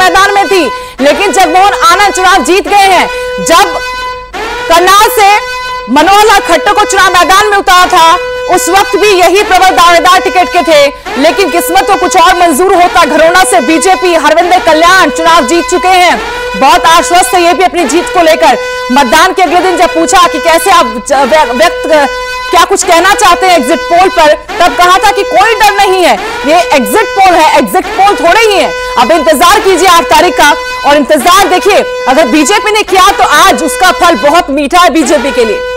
मैदान में थी, लेकिन जगमोहन आनंद चुनाव जीत गए हैं। जब करनाल से मनोहर लाल खट्टर को चुनाव मैदान में उतारा था, उस वक्त भी यही प्रबल दावेदार टिकट के थे, लेकिन किस्मत को कुछ और मंजूर होता। घरौना से बीजेपी हरविंदर कल्याण चुनाव जीत चुके हैं। बहुत आश्वस्त है ये भी अपनी जीत को लेकर। मतदान के अगले दिन जब पूछा कि कैसे आप क्या कुछ कहना चाहते हैं एग्जिट पोल पर, तब कहा था कि कोई डर नहीं है, ये एग्जिट पोल है, एग्जिट पोल थोड़े ही है। अब इंतजार कीजिए 8 तारीख का, और इंतजार देखिए, अगर बीजेपी ने किया तो आज उसका फल बहुत मीठा है बीजेपी के लिए।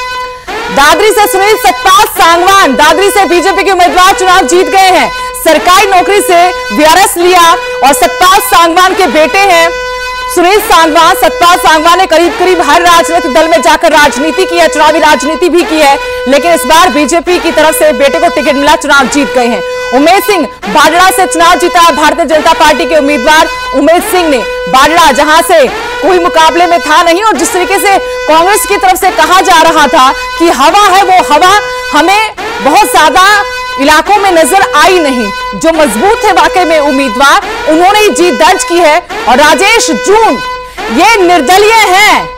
दादरी से सुनील सतपाल सांगवान, दादरी से बीजेपी के उम्मीदवार चुनाव जीत गए हैं। सरकारी नौकरी से वीआरएस लिया और सतपाल सांगवान के बेटे हैं सुनील सांगवान। सतपाल सांगवान ने करीब हर राजनीतिक दल में जाकर राजनीति की है, चुनावी राजनीति भी की है, लेकिन इस बार बीजेपी की तरफ से बेटे को टिकट मिला, चुनाव जीत गए हैं। उमेश सिंह बाडड़ा से चुनाव जीता है। भारतीय जनता पार्टी के उम्मीदवार उमेश सिंह ने बाडड़ा, जहां से कोई मुकाबले में था नहीं, और जिस तरीके से कांग्रेस की तरफ से कहा जा रहा था कि हवा है, वो हवा हमें बहुत ज्यादा इलाकों में नजर आई नहीं। जो मजबूत है वाकई में उम्मीदवार, उन्होंने ही जीत दर्ज की है। और राजेश जून ये निर्दलीय हैं,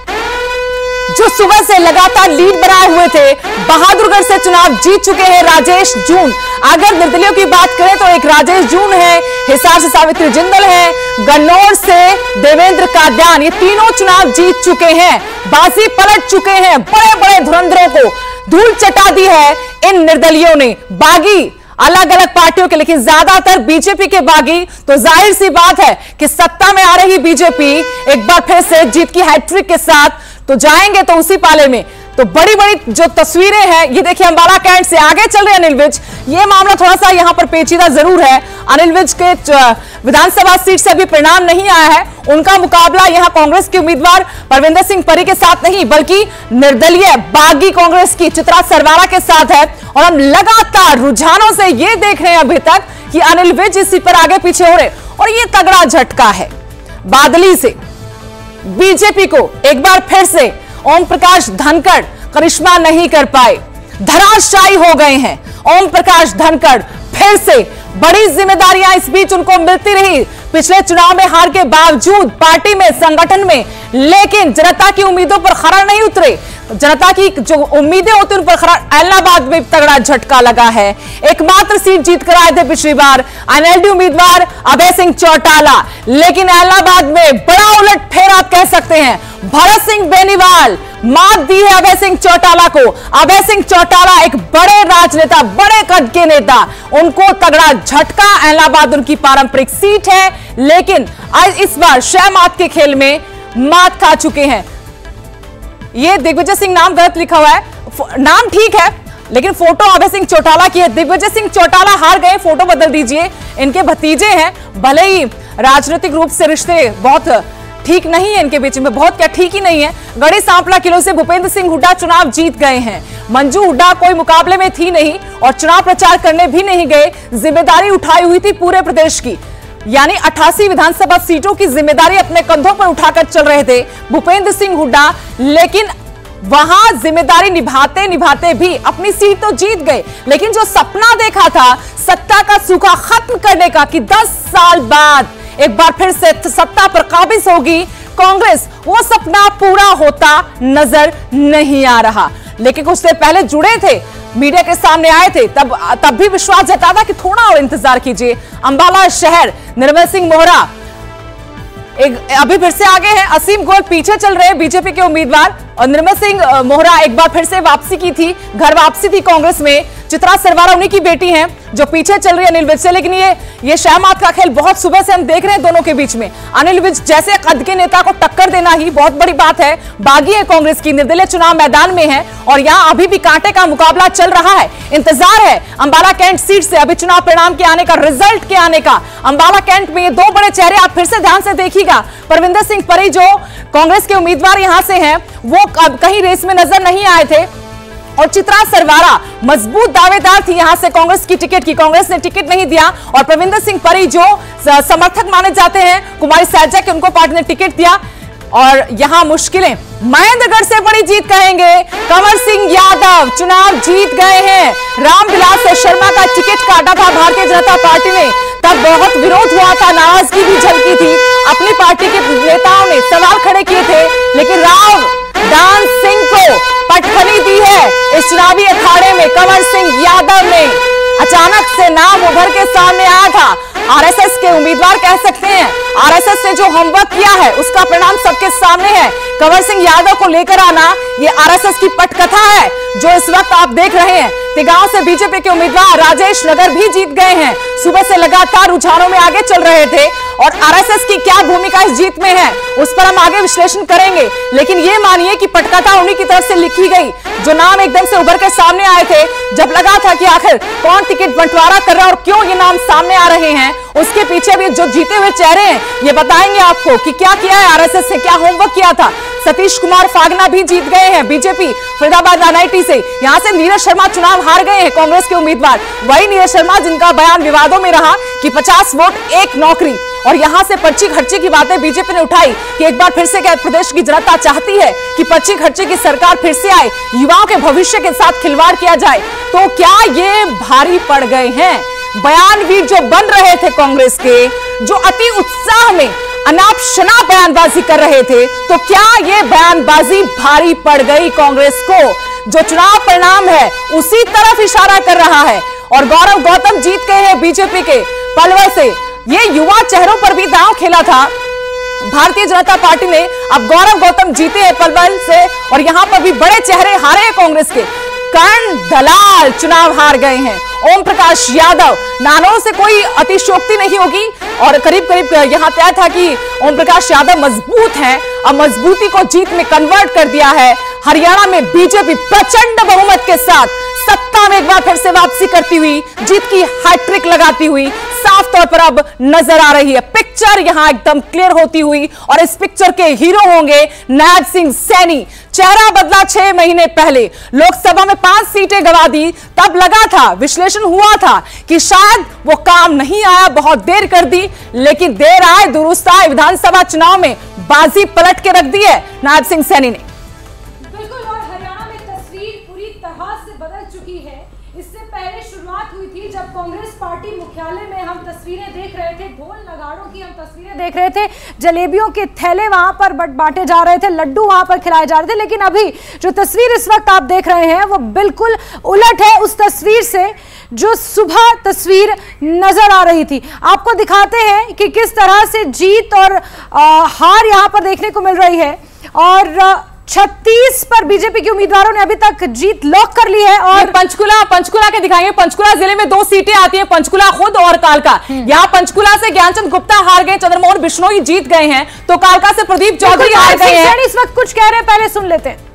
जो सुबह से लगातार लीड बनाए हुए थे। बहादुरगढ़ से चुनाव जीत चुके हैं राजेश जून। अगर निर्दलियों की बात करें तो एक राजेश जून है, हिसार से सावित्री जिंदल है, गन्नौर से देवेंद्र काद्यान, ये तीनों चुनाव जीत चुके हैं, बाजी पलट चुके हैं। बड़े बड़े धुरंधरों को धूल चटा दी है इन निर्दलियों ने। बागी अलग अलग पार्टियों के, लेकिन ज्यादातर बीजेपी के बागी। तो जाहिर सी बात है कि सत्ता में आ रही बीजेपी एक बार फिर से जीत की हैट्रिक के साथ तो जाएंगे तो उसी पाले में। तो बड़ी बड़ी जो तस्वीरें हैं, ये देखिए अंबाला कैंट से आगे चल रहे अनिल विज। ये मामला थोड़ा सा यहां पर पेचीदा जरूर है। अनिल विज के विधानसभा सीट से अभी परिणाम नहीं आया है। उनका मुकाबला यहां कांग्रेस के उम्मीदवार परविंदर सिंह परी के साथ नहीं, बल्कि निर्दलीय बागी कांग्रेस की चित्रा सरवारा के साथ है। और हम लगातार रुझानों से ये देख रहे हैं अभी तक कि अनिल विज इसी पर आगे पीछे हो रहे, और ये तगड़ा झटका है बादली से बीजेपी को। एक बार फिर से ओम प्रकाश धनखड़ करिश्मा नहीं कर पाए, धराशायी हो गए हैं। ओम प्रकाश धनखड़ फिर से बड़ी जिम्मेदारियां इस बीच उनको मिलती रही पिछले चुनाव में हार के बावजूद, पार्टी में, संगठन में, लेकिन जनता की उम्मीदों पर खरा नहीं उतरे। जनता की जो उम्मीदें होती उन पर खरा। एलनाबाद में तगड़ा झटका लगा है। एकमात्र सीट जीत कर आए थे पिछली बार एनएलडी उम्मीदवार अभय सिंह चौटाला, लेकिन एलनाबाद में बड़ा उलटफेर आप कह सकते हैं। भरत सिंह बेनीवाल मात दी है अभय सिंह चौटाला को। अभय सिंह चौटाला एक बड़े राजनेता, बड़े कद के नेता, उनको तगड़ा झटका। एलनाबाद उनकी पारंपरिक सीट है, लेकिन आज इस बार शह मात के खेल में मात खा चुके हैं। ये दिग्विजय सिंह नाम गलत लिखा हुआ है, नाम ठीक है लेकिन फोटो अभय सिंह चौटाला की है। दिग्विजय सिंह चौटाला हार गए, फोटो बदल दीजिए। इनके भतीजे हैं, भले ही राजनीतिक रूप से रिश्ते बहुत ठीक नहीं है इनके बीच में, बहुत क्या ठीक ही नहीं है। गढ़ी सांपला किलो से भूपेंद्र सिंह हुड्डा चुनाव जीत गए हैं। मंजू हुड्डा कोई मुकाबले में थी नहीं और चुनाव प्रचार करने भी नहीं गए। जिम्मेदारी उठाई हुई थी पूरे प्रदेश की, यानी 88 विधानसभा सीटों की जिम्मेदारी अपने कंधों पर उठाकर चल रहे थे भूपेंद्र सिंह हुड्डा, लेकिन वहां जिम्मेदारी निभाते निभाते भी अपनी सीट तो जीत गए। लेकिन जो सपना देखा था सत्ता का सूखा खत्म करने का, कि 10 साल बाद एक बार फिर से सत्ता पर काबिज होगी कांग्रेस, वो सपना पूरा होता नजर नहीं आ रहा। लेकिन कुछ देर पहले जुड़े थे, मीडिया के सामने आए थे, तब भी विश्वास जताया था कि थोड़ा और इंतजार कीजिए। अंबाला शहर निर्मल सिंह मोहरा अभी फिर से आगे हैं, असीम गोयल पीछे चल रहे हैं बीजेपी के उम्मीदवार, और निर्मल सिंह मोहरा एक बार फिर से वापसी की थी, घर वापसी थी कांग्रेस में। चित्रा सरवारा उन्हीं की बेटी हैं जो पीछे चल रही है अनिल विज से। लेकिन ये शहमात का खेल बहुत सुबह से हम देख रहे हैं दोनों के बीच में। अनिल विज जैसे कद के नेता को टक्कर देना ही बहुत बड़ी बात है। बागी है कांग्रेस की, निर्दलीय चुनाव मैदान में है और यहां अभी भी कांटे का मुकाबला चल रहा है। इंतजार है अंबाला कैंट सीट से अभी चुनाव परिणाम के आने का, रिजल्ट के आने का। अंबाला कैंट में ये दो बड़े चेहरे आप फिर से ध्यान से देखिएगा। परविंदर सिंह परी जो कांग्रेस के उम्मीदवार यहां से हैं, वो कहीं रेस में नजर नहीं आए थे, और चित्रा सरवारा मजबूत दावेदार थी यहां से कांग्रेस की टिकट की, कांग्रेस ने टिकट नहीं दिया। और परविंदर सिंह परी जो समर्थक माने जाते हैं कुमारी सैलजा के, उनको पार्टी ने टिकट दिया। और यहां मुश्किलें, महेंद्रगढ़ से बड़ी जीत कहेंगे, कंवर सिंह यादव चुनाव जीत गए हैं। रामविलास शर्मा का टिकट काटा था भारतीय जनता पार्टी ने, तब बहुत विरोध हुआ था, नाराजगी भी झलकी थी। पार्टी के नेताओं ने सवाल खड़े किए थे, लेकिन राव दान सिंह को पटखनी दी है इस चुनावी अखाड़े में। कंवर सिंह यादव ने अचानक से नाम उभर के सामने आया था। आरएसएस के उम्मीदवार कह सकते हैं, आरएसएस ने जो होमवर्क किया है उसका परिणाम सबके सामने है। कंवर सिंह यादव को लेकर आना ये आरएसएस की पटकथा है जो इस वक्त आप देख रहे हैं। तिगांव से बीजेपी के उम्मीदवार राजेश नगर भी जीत गए हैं। सुबह से लगातार रुझानों में आगे चल रहे थे और आरएसएस की क्या भूमिका इस जीत में है उस पर हम आगे विश्लेषण करेंगे, लेकिन ये मानिए कि पटकथा उन्हीं की तरफ से लिखी गई जो नाम एकदम से उभर कर सामने आए थे। जब लगा था कि आखिर कौन टिकट बंटवारा कर रहा है और क्यों ये नाम सामने आ रहे हैं, उसके पीछे भी जो जीते हुए चेहरे हैं ये बताएंगे आपको कि क्या किया है आरएसएस ने, क्या होमवर्क किया था। सतीश कुमार फागना भी जीत गए हैं बीजेपी फरीदाबाद NIT से। यहां से नीरज शर्मा चुनाव हार गए हैं कांग्रेस के उम्मीदवार। वही नीरज शर्मा जिनका बयान विवादों में रहा कि 50 वोट 1 नौकरी, और यहां से पर्ची खर्चे की बातें बीजेपी ने उठाई कि एक बार फिर से क्या प्रदेश की जनता चाहती है कि पर्ची खर्चे की सरकार फिर से आए, युवाओं के भविष्य के साथ खिलवाड़ किया जाए। तो क्या ये भारी पड़ गए हैं बयान भी जो बन रहे थे कांग्रेस के, जो अति उत्साह में अनाप शनाप बयानबाजी कर रहे थे, तो क्या ये बयानबाजी भारी पड़ गई कांग्रेस को? जो चुनाव परिणाम है उसी तरफ इशारा कर रहा है। और गौरव गौतम जीत गए हैं बीजेपी के पलवल से। ये युवा चेहरों पर भी दांव खेला था भारतीय जनता पार्टी ने। अब गौरव गौतम जीते हैं पलवल से और यहां पर भी बड़े चेहरे हारे हैं कांग्रेस के। कर्ण दलाल चुनाव हार गए हैं। ओम प्रकाश यादव, नानों से कोई अतिशयोक्ति नहीं होगी और करीब करीब यहां तय था कि ओम प्रकाश यादव मजबूत हैं। अब मजबूती को जीत में कन्वर्ट कर दिया है। हरियाणा में बीजेपी प्रचंड बहुमत के साथ सत्ता में एक बार फिर से वापसी करती हुई, जीत की हैट्रिक लगाती हुई साफ तौर पर अब नजर आ रही है। पिक्चर यहां एकदम क्लियर होती हुई और इस पिक्चर के हीरो होंगे नायब सिंह सैनी। चेहरा बदला 6 महीने पहले, लोकसभा में 5 सीटें गंवा दी, तब लगा था, विश्लेषण हुआ था कि शायद वो काम नहीं आया, बहुत देर कर दी, लेकिन देर आए दुरुस्त आए। विधानसभा चुनाव में बाजी पलट के रख दी है नायब सिंह सैनी ने। बिल्कुल, और हरियाणा में तस्वीर पूरी तरह से बदल चुकी है। इससे पहले शुरुआत हुई थी जब कांग्रेस पार्टी मुख्यालय में हम तस्वीरें देख रहे थे, ढोल नगाड़ों की हम तस्वीरें देख रहे थे, जलेबियों के थैले वहां पर बांटे जा रहे थे, लड्डू वहां पर खिलाए जा रहे थे। लेकिन अभी जो तस्वीर इस वक्त आप देख रहे हैं वो बिल्कुल उलट है उस तस्वीर से जो सुबह तस्वीर नजर आ रही थी। आपको दिखाते हैं कि किस तरह से जीत और हार यहां पर देखने को मिल रही है। और 36 पर बीजेपी के उम्मीदवारों ने अभी तक जीत लॉक कर ली है। और पंचकुला के दिखाएंगे। पंचकुला जिले में 2 सीटें आती हैं, पंचकुला खुद और कालका। यहाँ पंचकुला से ज्ञानचंद गुप्ता हार गए, चंद्रमोहन बिश्नोई जीत गए हैं, तो कालका से प्रदीप चौधरी हार गए हैं। इस वक्त कुछ कह रहे हैं, पहले सुन लेते हैं।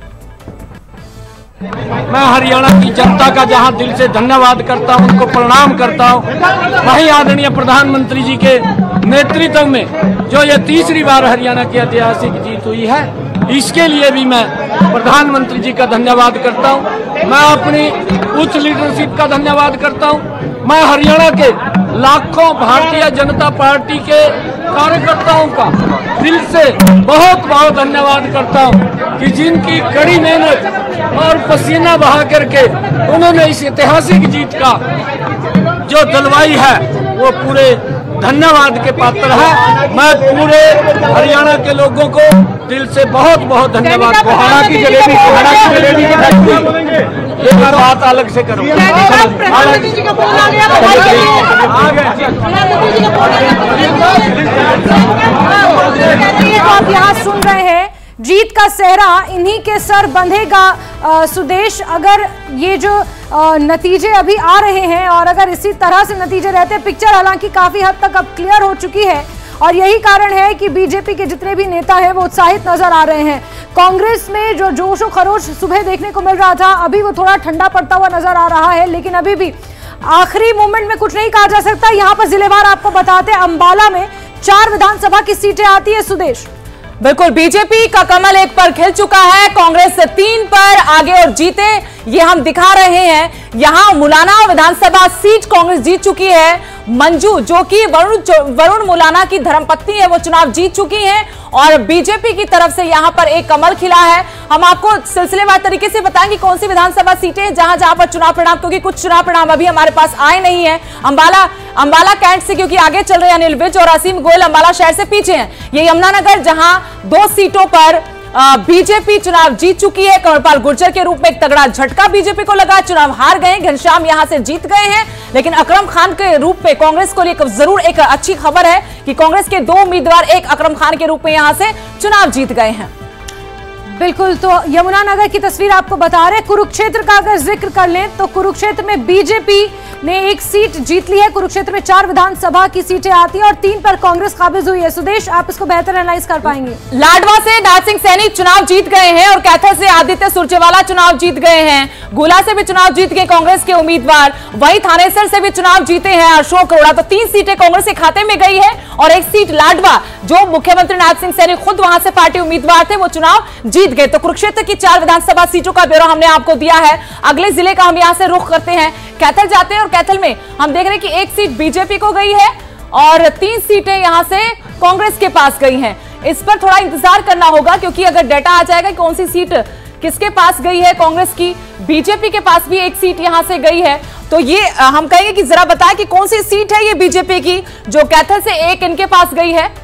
मैं हरियाणा की जनता का जहां दिल से धन्यवाद करता हूं, उनको प्रणाम करता हूं, वहीं आदरणीय प्रधानमंत्री जी के नेतृत्व में जो ये 3री बार हरियाणा की ऐतिहासिक जीत हुई है, इसके लिए भी मैं प्रधानमंत्री जी का धन्यवाद करता हूं। मैं अपनी उच्च लीडरशिप का धन्यवाद करता हूं। मैं हरियाणा के लाखों भारतीय जनता पार्टी के कार्यकर्ताओं का दिल से बहुत बहुत धन्यवाद करता हूं कि जिनकी कड़ी मेहनत और पसीना बहा करके उन्होंने इस ऐतिहासिक जीत का जो दिलवाई है वो पूरे धन्यवाद के पात्र है। मैं पूरे हरियाणा के लोगों को दिल से बहुत बहुत धन्यवाद। हरियाणा की जलेबी की फैक्ट्री एक बात अलग से करो। आप यहाँ सुन रहे हैं, जीत का सेहरा इन्हीं के सर बंधेगा। सुदेश, अगर ये जो नतीजे अभी आ रहे हैं और अगर इसी तरह से नतीजे रहते, पिक्चर हालांकि काफी हद तक अब क्लियर हो चुकी है और यही कारण है कि बीजेपी के जितने भी नेता हैं वो उत्साहित नजर आ रहे हैं। कांग्रेस में जो जोश और खरोश सुबह देखने को मिल रहा था, अभी वो थोड़ा ठंडा पड़ता हुआ नजर आ रहा है, लेकिन अभी भी आखिरी मोमेंट में कुछ नहीं कहा जा सकता। यहाँ पर जिलेवार आपको बताते हैं, अंबाला में 4 विधानसभा की सीटें आती है। सुदेश, बिल्कुल, बीजेपी का कमल 1 पर खिल चुका है, कांग्रेस से 3 पर आगे और जीते ये हम दिखा रहे हैं यहां मुलाना विधानसभा सीट कांग्रेस जीत चुकी है। मंजू जो कि वरुण मुलाना की धर्मपत्नी है, वो चुनाव जीत चुकी हैं और बीजेपी की तरफ से यहां पर एक कमल खिला है। हम आपको सिलसिलेवार तरीके से बताएंगे कौन सी विधानसभा सीटें जहां जहां पर चुनाव परिणाम, क्योंकि कुछ चुनाव परिणाम अभी हमारे पास आए नहीं है। अंबाला कैंट से क्योंकि आगे चल रहे हैं अनिल विज और असीम गोयल अंबाला शहर से पीछे हैं। ये यमुनानगर जहां 2 सीटों पर बीजेपी चुनाव जीत चुकी है। कंवरपाल गुर्जर के रूप में एक तगड़ा झटका बीजेपी को लगा, चुनाव हार गए। घनश्याम यहां से जीत गए हैं, लेकिन अकरम खान के रूप में कांग्रेस को लिए जरूर एक अच्छी खबर है कि कांग्रेस के 2 उम्मीदवार एक अकरम खान के रूप में यहां से चुनाव जीत गए हैं। बिल्कुल, तो यमुनानगर की तस्वीर आपको बता रहे। कुरुक्षेत्र का अगर जिक्र कर लें तो कुरुक्षेत्र में बीजेपी ने 1 सीट जीत ली है। कुरुक्षेत्र में 4 विधानसभा की सीटें आती हैं और 3 पर कांग्रेस काबिज हुई है। सुदेश, आप इसको बेहतर एनालाइज कर पाएंगे। लाडवा से नाथ सिंह सैनी चुनाव जीत गए हैं और कैथल से आदित्य सुरजेवाला चुनाव जीत गए हैं। गुला से भी चुनाव जीत गए कांग्रेस के उम्मीदवार। वहीं थानेसर से भी चुनाव जीते हैं अशोक अरोड़ा। तो 3 सीटें कांग्रेस के खाते में गई है और 1 सीट लाडवा, जो मुख्यमंत्री नाथ सिंह सैनी खुद वहां से पार्टी उम्मीदवार थे, वो चुनाव जीत गए। तो कुरुक्षेत्र की 4 विधानसभा सीटों का ब्यौरा हमने आपको दिया है। अगले जिले का हम यहां से रुख करते हैं, कैथल जाते हैं और कैथल में हम देख रहे हैं कि 1 सीट बीजेपी को गई है और 3 सीटें यहां से कांग्रेस के पास गई हैं। इस पर थोड़ा इंतजार करना होगा, क्योंकि अगर डाटा आ जाएगा कि कौन सी सीट किसके पास गई है कांग्रेस की, बीजेपी के पास भी 1 सीट यहां से गई है, तो ये हम कहेंगे कि जरा बताएं कि कौन सी सीट है ये बीजेपी की जो कैथल से 1 इनके पास गई है।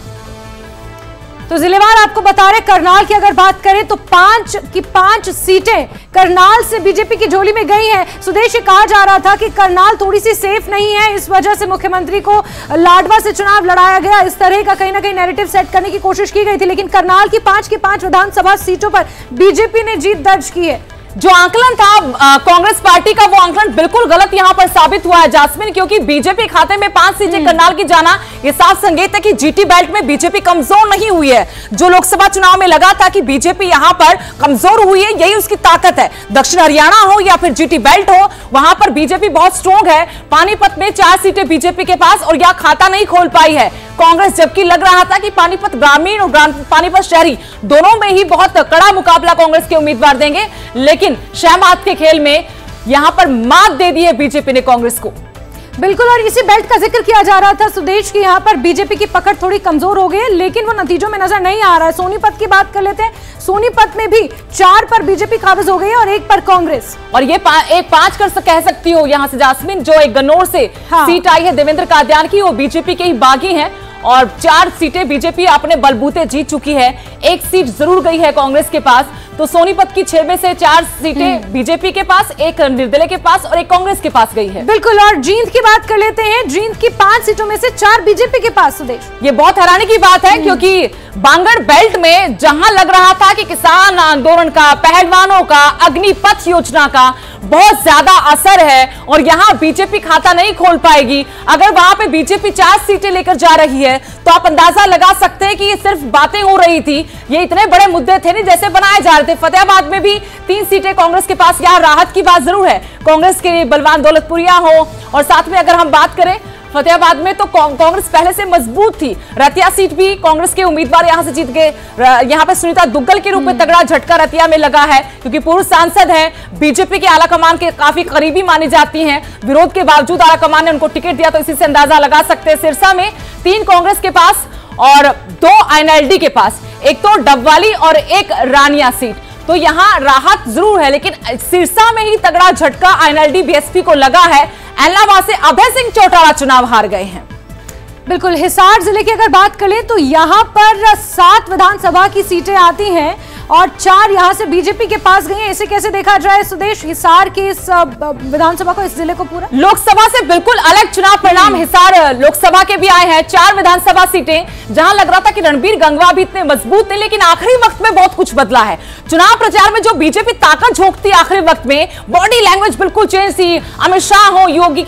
तो जिलेवार आपको बता रहे, करनाल की अगर बात करें तो 5 की 5 सीटें करनाल से बीजेपी की झोली में गई हैं। सुदेश, कहा जा रहा था कि करनाल थोड़ी सी सेफ नहीं है, इस वजह से मुख्यमंत्री को लाडवा से चुनाव लड़ाया गया। इस तरह का कहीं ना कहीं नैरेटिव सेट करने की कोशिश की गई थी, लेकिन करनाल की 5 की 5 विधानसभा सीटों पर बीजेपी ने जीत दर्ज की है। जो आंकलन था कांग्रेस पार्टी का, वो आंकलन बिल्कुल गलत यहां पर साबित हुआ है जास्मिन, क्योंकि बीजेपी खाते में 5 सीटें करनाल की जाना ये साफ संकेत है कि जीटी बेल्ट में बीजेपी कमजोर नहीं हुई है। जो लोकसभा चुनाव में लगा था कि बीजेपी यहां पर कमजोर हुई है, यही उसकी ताकत है। दक्षिण हरियाणा हो या फिर जीटी बेल्ट हो, वहां पर बीजेपी बहुत स्ट्रॉन्ग है। पानीपत में 4 सीटें बीजेपी के पास और यह खाता नहीं खोल पाई है कांग्रेस, जबकि लग रहा था कि पानीपत ग्रामीण और पानीपत शहरी दोनों में ही बहुत कड़ा मुकाबला कांग्रेस के उम्मीदवार देंगे, लेकिन शहमात के खेल में यहां पर मात दे दी है बीजेपी ने कांग्रेस को। बिल्कुल, और इसी बेल्ट का जिक्र किया जा रहा था सुदेश की यहाँ पर बीजेपी की पकड़ थोड़ी कमजोर हो गई है, लेकिन वो नतीजों में नजर नहीं आ रहा है। सोनीपत की बात कर लेते हैं। सोनीपत में भी 4 पर बीजेपी काबिज हो गई है और 1 पर कांग्रेस, और ये 5 कह सकती हो यहां से जास्मिन। जो एक गन्नौर से सीट आई है देवेंद्र कादियान की, वो बीजेपी के ही बागी हैं और 4 सीटें बीजेपी अपने बलबूते जीत चुकी है। 1 सीट जरूर गई है कांग्रेस के पास। तो सोनीपत की 6 में से 4 सीटें बीजेपी के पास, 1 निर्दलीय के पास और 1 कांग्रेस के पास गई है। बिल्कुल, और जींद की बात कर लेते हैं। जींद की 5 सीटों में से 4 बीजेपी के पास। सुदेश, ये बहुत हैरानी की बात है, क्योंकि बांगड़ बेल्ट में जहां लग रहा था कि किसान आंदोलन का, पहलवानों का, अग्निपथ योजना का बहुत ज्यादा असर है और यहां बीजेपी खाता नहीं खोल पाएगी, अगर वहां पे बीजेपी 4 सीटें लेकर जा रही है, तो आप अंदाजा लगा सकते हैं कि ये सिर्फ बातें हो रही थी, ये इतने बड़े मुद्दे थे नहीं जैसे बनाए जा रहे थे। फतेहाबाद में भी 3 सीटें कांग्रेस के पास, यहां राहत की बात जरूर है कांग्रेस के बलवान दौलतपुरिया हो, और साथ में अगर हम बात करें फतेहाबाद में तो कांग्रेस पहले से मजबूत थी। रतिया सीट भी कांग्रेस के उम्मीदवार यहां से जीत गए। यहां पे सुनीता दुग्गल के रूप में तगड़ा झटका रतिया में लगा है, क्योंकि पूर्व सांसद है, बीजेपी के आलाकमान के काफी करीबी मानी जाती हैं। विरोध के बावजूद आलाकमान ने उनको टिकट दिया, तो इसी से अंदाजा लगा सकते हैं। सिरसा में 3 कांग्रेस के पास और 2 एनएलडी के पास, एक तो डबवाली और 1 रानिया सीट। तो यहां राहत जरूर है, लेकिन सिरसा में ही तगड़ा झटका एनएलडी बीएसपी को लगा है। एलनाबाद से अभय सिंह चौटाला चुनाव हार गए हैं। बिल्कुल, हिसार जिले की अगर बात करें तो यहां पर 7 विधानसभा की सीटें आती हैं और 4 यहां से बीजेपी के पास गई हैं। इसे कैसे देखा जाए सुदेश, हिसार की इस विधानसभा को, इस जिले को पूरा? लोकसभा से बिल्कुल अलग चुनाव परिणाम हिसार लोकसभा के भी आए हैं। 4 विधानसभा सीटें जहां लग रहा था कि रणबीर गंगवा भी इतने मजबूत थे, लेकिन आखिरी वक्त में बहुत कुछ बदला है। चुनाव प्रचार में जो बीजेपी ताकत झोंकती आखिरी वक्त में, बॉडी लैंग्वेज बिल्कुल चेंज थी। अमित शाह हो,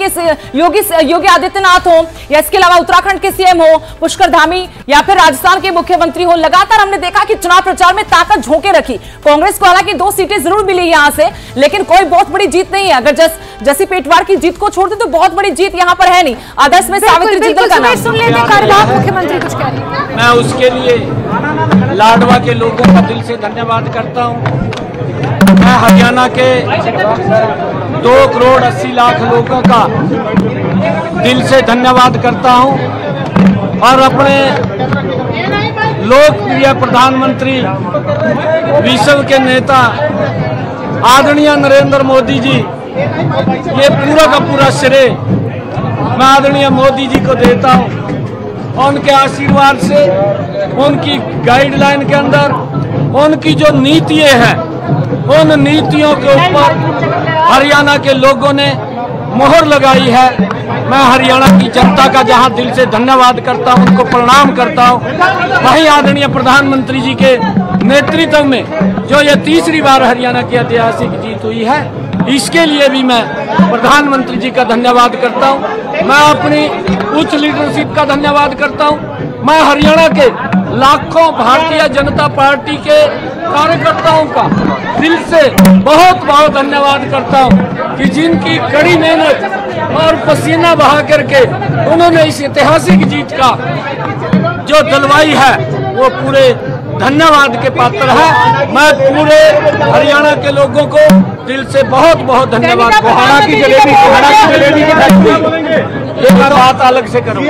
योगी आदित्यनाथ हो, या इसके अलावा उत्तराखंड के सीएम हो पुष्कर धामी, या फिर राजस्थान के मुख्यमंत्री हो, लगातार हमने देखा कि चुनाव प्रचार में ताकत झोंके रखी। कांग्रेस को हालांकि 2 सीटें जरूर मिली यहां से, लेकिन कोई बहुत बड़ी जीत नहीं है। अगर जसी पेटवार की जीत को छोड़ दे तो बहुत बड़ी जीत यहां पर है नहीं। आदर्श में सावित्री जिंदल का नाम सुन लेते हैं, मुख्यमंत्री कुछ कह रहे हैं। मैं उसके लिए लाडवा के लोगों का दिल से धन्यवाद करता हूं। मैं हरियाणा के 2 करोड़ 80 लाख लोगों का दिल से धन्यवाद करता हूं और अपने लोकप्रिय प्रधानमंत्री विश्व के नेता आदरणीय नरेंद्र मोदी जी, ये पूरा का पूरा श्रेय मैं आदरणीय मोदी जी को देता हूं। उनके आशीर्वाद से, उनकी गाइडलाइन के अंदर उनकी जो नीतियां हैं, उन नीतियों के ऊपर हरियाणा के लोगों ने मोहर लगाई है। मैं हरियाणा की जनता का जहां दिल से धन्यवाद करता हूं, उनको प्रणाम करता हूं, वहीं आदरणीय प्रधानमंत्री जी के नेतृत्व में जो ये तीसरी बार हरियाणा की ऐतिहासिक जीत हुई है, इसके लिए भी मैं प्रधानमंत्री जी का धन्यवाद करता हूं। मैं अपनी उच्च लीडरशिप का धन्यवाद करता हूं। मैं हरियाणा के लाखों भारतीय जनता पार्टी के कार्यकर्ताओं का दिल से बहुत बहुत धन्यवाद करता हूं कि जिनकी कड़ी मेहनत और पसीना बहा करके उन्होंने इस ऐतिहासिक जीत का जो दिलवाई है वो पूरे धन्यवाद के पात्र है। मैं पूरे हरियाणा के लोगों को दिल से बहुत बहुत धन्यवाद। कोहाना की जलेबी की फैक्ट्री एक बात अलग से करूँ।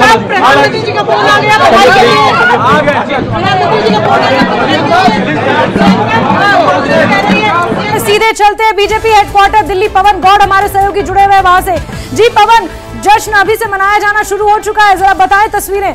सीधे चलते हैं बीजेपी हेडक्वार्टर दिल्ली। पवन गौड़ हमारे सहयोगी जुड़े हुए वहां से। जी पवन, जश्न अभी से मनाया जाना शुरू हो चुका है, जरा बताएं तस्वीरें।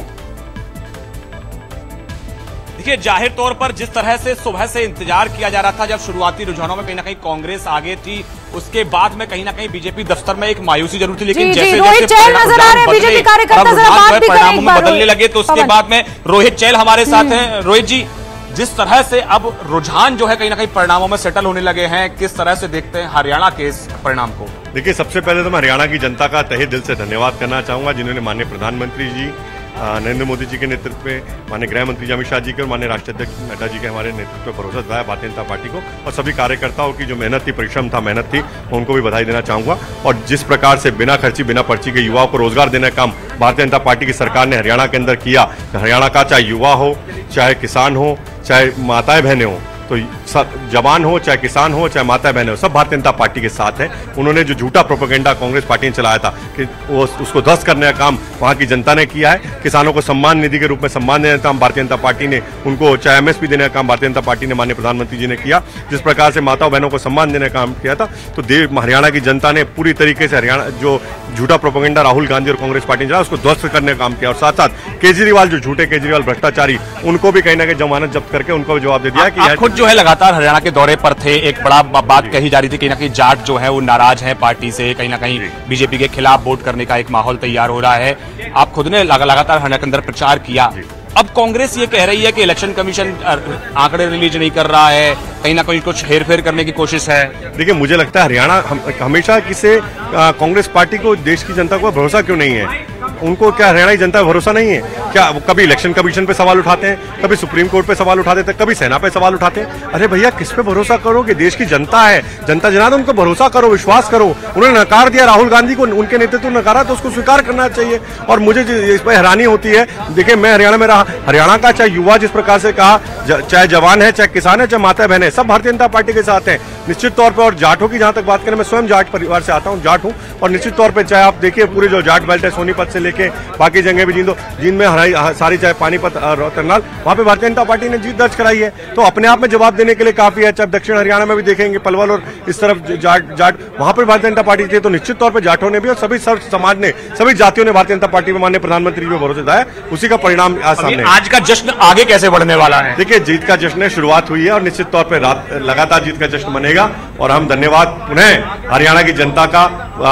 देखिए, जाहिर तौर पर जिस तरह से सुबह से इंतजार किया जा रहा था, जब शुरुआती रुझानों में कहीं ना कहीं कांग्रेस आगे थी, उसके बाद में कहीं ना कहीं बीजेपी दफ्तर में एक मायूसी जरूर थी, लेकिन जैसे रोहित चैल नजर आ रहे हैं, बीजेपी कार्यकर्ता जरा बात भी करें एक बार। बदलने लगे तो उसके बाद में रोहित चैल हमारे साथ हैं। रोहित जी, जिस तरह से अब रुझान जो है कहीं ना कहीं परिणामों में सेटल होने लगे हैं, किस तरह से देखते हैं हरियाणा के इस परिणाम को? देखिए, सबसे पहले तो मैं हरियाणा की जनता का तहे दिल से धन्यवाद करना चाहूंगा, जिन्होंने माननीय प्रधानमंत्री जी नरेंद्र मोदी जी के नेतृत्व में, माननीय गृह मंत्री अमित शाह जी के और माननीय राष्ट्रीय अध्यक्ष नड्डा जी के हमारे नेतृत्व में भरोसा दिलाया भारतीय जनता पार्टी को, और सभी कार्यकर्ताओं की जो मेहनत थी, परिश्रम था, मेहनत थी, उनको भी बधाई देना चाहूंगा। और जिस प्रकार से बिना खर्ची बिना पर्ची के युवाओं को रोजगार देने का काम भारतीय जनता पार्टी की सरकार ने हरियाणा के अंदर किया, हरियाणा का चाहे युवा हो, चाहे किसान हो, चाहे माताएं बहनें हो, तो सब जवान हो, चाहे किसान हो, चाहे माता बहनें हो, सब भारतीय जनता पार्टी के साथ है। उन्होंने जो झूठा प्रोपेगेंडा कांग्रेस पार्टी ने चलाया था कि वो उसको ध्वस्त करने का काम वहां की जनता ने किया है। किसानों को सम्मान निधि के रूप में सम्मान देने का काम भारतीय जनता पार्टी ने, उनको चाहे एमएसपी देने का काम भारतीय जनता पार्टी ने माननीय प्रधानमंत्री जी ने किया। जिस प्रकार से माताओं बहनों को सम्मान देने का काम किया था, तो हरियाणा की जनता ने पूरी तरीके से हरियाणा जो झूठा प्रोपेगेंडा राहुल गांधी और कांग्रेस पार्टी ने चला, उसको ध्वस्त करने का काम किया। और साथ साथ केजरीवाल, जो झूठे केजरीवाल भ्रष्टाचारी, उनको भी कहीं ना कहीं जमानत जब्त करके उनको भी जवाब दे दिया कि खुद जो है लगातार हरियाणा के दौरे पर थे। एक बड़ा बात कही जा रही थी, कहीं ना कहीं जाट जो है वो नाराज है पार्टी से, कहीं ना कहीं बीजेपी के खिलाफ वोट करने का एक माहौल तैयार हो रहा है। आप खुद ने लगातार हरियाणा के अंदर प्रचार किया। अब कांग्रेस ये कह रही है कि इलेक्शन कमीशन आंकड़े रिलीज नहीं कर रहा है, कहीं ना कहीं कुछ हेरफेर करने की कोशिश है। देखिए, मुझे लगता है हरियाणा हमेशा किसे कांग्रेस पार्टी को, देश की जनता को भरोसा क्यों नहीं है? उनको क्या हरियाणा की जनता पर भरोसा नहीं है क्या? कभी इलेक्शन कमीशन पे सवाल उठाते हैं, कभी सुप्रीम कोर्ट पे सवाल उठाते हैं, कभी सेना पे सवाल उठाते हैं। अरे भैया, किस पे भरोसा करोगे? देश की जनता है, जनता जनार्दन, उनको भरोसा करो, विश्वास करो। उन्होंने नकार दिया राहुल गांधी को, उनके नेतृत्व ने नकारा, तो उसको स्वीकार करना चाहिए। और मुझे इस पर हैरानी होती है। देखिए, मैं हरियाणा में रहा, हरियाणा का चाहे युवा जिस प्रकार से कहा, चाहे जवान है, चाहे किसान है, चाहे माता बहन है, सब भारतीय जनता पार्टी के साथ हैं निश्चित तौर पर। और जाटों की जहां तक बात करें, मैं स्वयं जाट परिवार से आता हूं, जाट हूं, और निश्चित तौर पर चाहे आप देखिए पूरे जो जाट बेल्ट है, सोनीपत से लेके बाकी जगह भी जिनमें सारी, चाहे पानीपत, करनाल, वहां पे भारतीय जनता पार्टी ने जीत दर्ज कराई है। तो अपने आप में जवाब देने के लिए काफी है। चाहे दक्षिण हरियाणा में भी देखेंगे, पलवल और इस तरफ जाट वहां पर भारतीय जनता पार्टी थी, तो निश्चित तौर पर जाटों ने भी और सभी समाज ने, सभी जातियों ने भारतीय जनता पार्टी में माननीय प्रधानमंत्री जी पर भरोसा दिलाया। उसी का परिणाम आज सामने। आज का जश्न आगे कैसे बढ़ने वाला है? देखिए, जीत का जश्न शुरुआत हुई है और निश्चित तौर पर लगातार जीत का जश्न बनेगा। और हम धन्यवाद पुनः हरियाणा की जनता का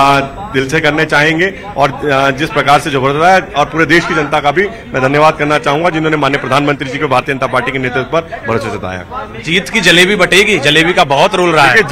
दिल से करने चाहेंगे, और जिस प्रकार से जो भरोसा है, और पूरे देश की जनता का भी मैं धन्यवाद करना चाहूंगा, जिन्होंने माननीय प्रधानमंत्री जी को भारतीय जनता पार्टी के नेतृत्व पर भरोसा जताया। जीत की जलेबी बटेगी, जलेबी का बहुत रोल रहा है।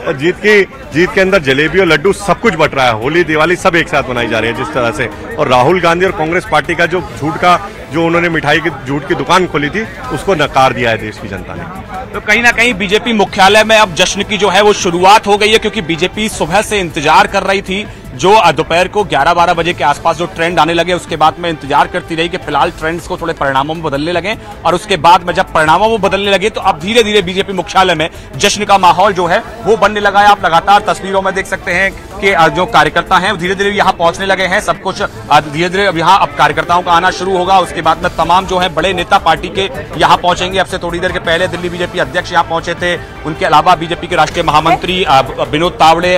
जीत के अंदर जलेबी और लड्डू सब कुछ बट रहा है। होली, दिवाली सब एक साथ मनाई जा रही है जिस तरह से। और राहुल गांधी और कांग्रेस पार्टी का जो झूठ का जो उन्होंने मिठाई की झूठ की दुकान खोली थी उसको नकार दिया है देश की जनता ने। तो कहीं ना कहीं बीजेपी मुख्यालय में अब जश्न की जो है वो शुरुआत हो गई है, क्योंकि बीजेपी सुबह से इंतजार कर रही थी। जो दोपहर को 11-12 बजे के आसपास जो ट्रेंड आने लगे उसके बाद में इंतजार करती रही कि फिलहाल ट्रेंड्स को थोड़े परिणामों में बदलने लगे, और उसके बाद में जब परिणामों में बदलने लगे तो अब धीरे धीरे बीजेपी मुख्यालय में जश्न का माहौल जो है वो बनने लगा है। आप लगातार तस्वीरों में देख सकते हैं कि जो कार्यकर्ता हैं धीरे धीरे यहाँ पहुंचने लगे हैं। सब कुछ धीरे धीरे अब यहाँ अब कार्यकर्ताओं का आना शुरू होगा। उसके बाद में तमाम जो है बड़े नेता पार्टी के यहाँ पहुंचेंगे। अब से थोड़ी देर के पहले दिल्ली बीजेपी अध्यक्ष यहाँ पहुंचे थे। उनके अलावा बीजेपी के राष्ट्रीय महामंत्री विनोद तावड़े,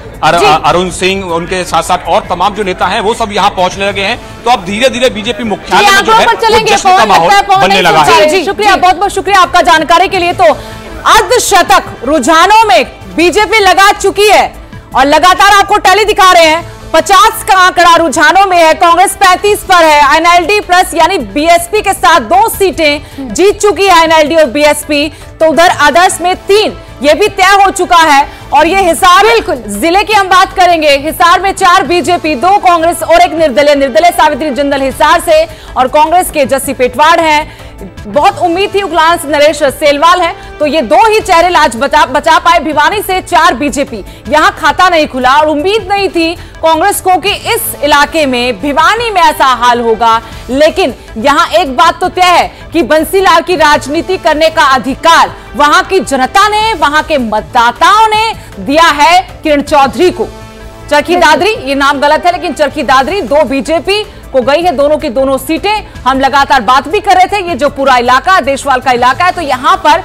अरुण सिंह, उनके साथ साथ और तमाम जो नेता हैं वो सब यहाँ पहुंचने लगे हैं। तो अब धीरे धीरे बीजेपी मुख्यालय में जो है वो जश्न का माहौल बनने लगा है। जी शुक्रिया, बहुत बहुत शुक्रिया आपका जानकारी के लिए। तो अर्धशतक रुझानों में बीजेपी लगा चुकी है और लगातार आपको टैली दिखा रहे हैं। 50 का आंकड़ा रुझानों में है, कांग्रेस 35 पर है। एनएलडी प्लस यानी बीएसपी के साथ 2 सीटें जीत चुकी है एनएलडी और बीएसपी। तो उधर आदर्श में 3 ये भी तय हो चुका है। और ये हिसार बिल्कुल जिले की हम बात करेंगे, हिसार में 4 बीजेपी, 2 कांग्रेस और 1 निर्दलीय सावित्री जिंदल हिसार से, और कांग्रेस के जस्सी पेटवाड़ हैं। बहुत उम्मीद थी उगलान से नरेश सेलवाल है, तो ये 2 ही चेहरे लाज बचा पाए। भिवानी से 4 बीजेपी, यहां खाता नहीं खुला और उम्मीद नहीं थी कांग्रेस को कि इस इलाके में भिवानी में ऐसा हाल होगा। लेकिन यहां एक बात तो तय है कि बंसीलाल की राजनीति करने का अधिकार वहां की जनता ने, वहां के मतदाताओं ने दिया है किरण चौधरी को। चरखी दादरी, ये नाम गलत है लेकिन चरखी दादरी 2 बीजेपी को गई है, दोनों की दोनों सीटें। हम लगातार बात भी कर रहे थे, ये जो पूरा इलाका देशवाल का इलाका है, तो यहां पर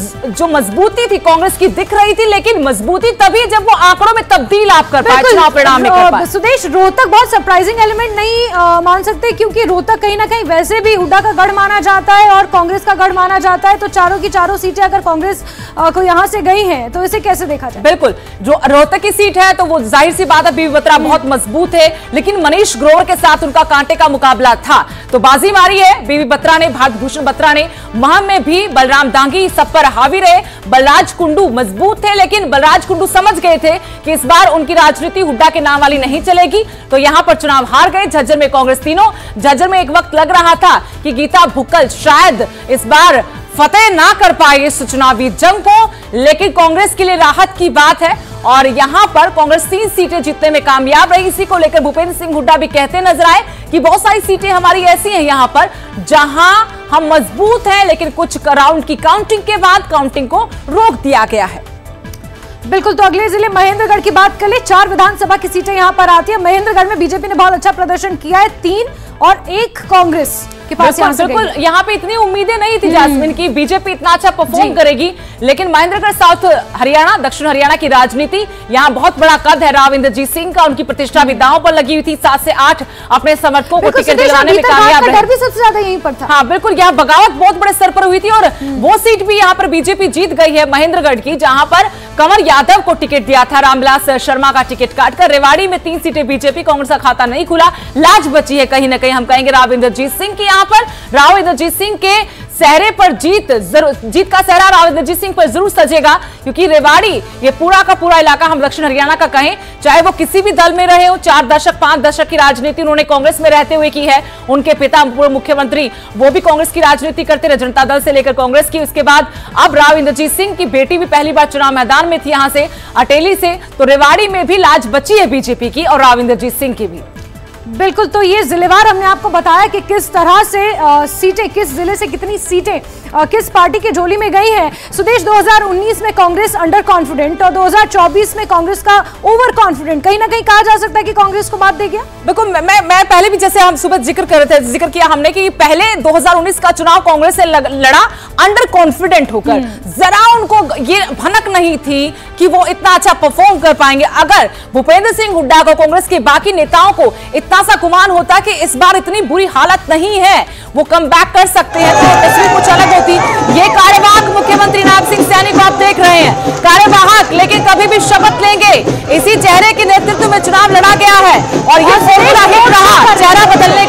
जो मजबूती थी कांग्रेस की दिख रही थी, लेकिन मजबूती तभी जब वो आंकड़ों में तब्दील आप कर पाए, चुनाव परिणाम में कर पाए। सुदेश, रोहतक बहुत सरप्राइजिंग एलिमेंट नहीं मान सकते, क्योंकि रोहतक कहीं ना कहीं वैसे भी हुड्डा का गढ़ माना जाता है और कांग्रेस का गढ़ माना जाता है। तो चारों की चारों सीटें अगर कांग्रेस को यहाँ से गई हैं तो इसे कैसे देखा जाए? बिल्कुल, जो रोहतक की सीट है तो वो जाहिर सी बात है बीबी बत्रा बहुत मजबूत है, लेकिन मनीष ग्रोवर के साथ उनका कांटे का मुकाबला था। तो बाजी मारी है बीबी बत्रा ने, भारत भूषण बत्रा ने। महम में भी बलराम दांगी सब पर हावी रहे। बलराज कुंडू मजबूत थे, लेकिन बलराज कुंडू समझ गए थे कि इस बार उनकी राजनीति हुड्डा के नाम वाली नहीं चलेगी, तो यहां पर चुनाव हार गए। झज्जर में कांग्रेस तीनों, झज्जर में एक वक्त लग रहा था कि गीता भुक्कल शायद इस बार फतेह ना कर पाए इस चुनावी जंग को, लेकिन कांग्रेस के लिए राहत की बात है और यहां पर कांग्रेस 3 सीटें जीतने में कामयाब रही। इसी को लेकर भूपेंद्र सिंह हुड्डा भी कहते नजर आए कि बहुत सारी सीटें हमारी ऐसी हैं यहां पर जहां हम मजबूत हैं, लेकिन कुछ राउंड की काउंटिंग के बाद काउंटिंग को रोक दिया गया है। बिल्कुल, तो अगले जिले महेंद्रगढ़ की बात कर ले। 4 विधानसभा की सीटें यहां पर आती है। महेंद्रगढ़ में बीजेपी ने बहुत अच्छा प्रदर्शन किया है, 3 और 1 कांग्रेस के पास। बिल्कुल, यहाँ पे इतनी उम्मीदें नहीं थी जैस्मिन की बीजेपी इतना अच्छा परफॉर्म करेगी, लेकिन महेंद्रगढ़ साउथ हरियाणा, दक्षिण हरियाणा की राजनीति यहाँ बहुत बड़ा कद है राव इंद्रजीत सिंह का। उनकी प्रतिष्ठा भी दांव पर लगी हुई थी। 7 से 8 अपने समर्थकों को टिकट दिलाने में कामयाब रहे। भी सबसे ज्यादा यहीं पर था। हाँ बिल्कुल, यहाँ बगावत बहुत बड़े स्तर पर हुई थी और वो सीट भी यहाँ पर बीजेपी जीत गई है महेंद्रगढ़ की, जहां पर कंवर यादव को टिकट दिया था। रामविलास शर्मा का टिकट काटकर रेवाड़ी में 3 सीटें बीजेपी, कांग्रेस का खाता नहीं खुला। लाज बची है कहीं ना कहीं, हम कहेंगे राव इंद्रजीत सिंह की। यहाँ पर राव इंद्रजीत सिंह के सहरे पर जीत का सहरा राव इंद्रजीत सिंह पर जरूर सजेगा, क्योंकि रेवाड़ी ये पूरा का पूरा इलाका हम दक्षिण हरियाणा का कहें, चाहे वो किसी भी दल में रहे हो, 4 दशक 5 दशक की राजनीति उन्होंने कांग्रेस में रहते हुए की है। उनके पिता पूर्व मुख्यमंत्री वो भी कांग्रेस की राजनीति करते रहे, जनता दल से लेकर कांग्रेस की। उसके बाद अब राव इंद्रजीत सिंह की बेटी भी पहली बार चुनाव मैदान में थी यहां से अटेली से, तो रेवाड़ी में भी लाज बची है बीजेपी की और राव इंद्रजीत सिंह की भी। बिल्कुल, तो ये जिलेवार हमने आपको बताया कि किस तरह से सीटें, किस जिले से कितनी सीटें किस पार्टी की झोली में गई है। सुदेश, 2019 में कांग्रेस अंडर कॉन्फिडेंट और 2024 में कांग्रेस का ओवर कॉन्फिडेंट, कहीं ना कहीं कहा जा सकता है कि कांग्रेस को बात दे गया। बिल्कुल, मैं पहले भी जैसे हम सुबह जिक्र किया हमने कि पहले 2019 का चुनाव कांग्रेस से लड़ा अंडर कॉन्फिडेंट होकर, जरा उनको ये भनक नहीं थी कि वो इतना अच्छा परफॉर्म कर पाएंगे। अगर भूपेंद्र सिंह हुड्डा को, कांग्रेस के बाकी नेताओं को इतना सा गुमान होता कि इस बार इतनी बुरी हालत नहीं है, वो कम बैक कर सकते हैं, तो तस्वीर कुछ अलग होती। ये कार्यवाहक मुख्यमंत्री नायब सिंह सैनी को आप देख रहे हैं, कार्यवाहक, लेकिन कभी भी शपथ लेंगे। इसी चेहरे के नेतृत्व में चुनाव लड़ा गया है और ये फॉर्मूला हिट रहा, चेहरा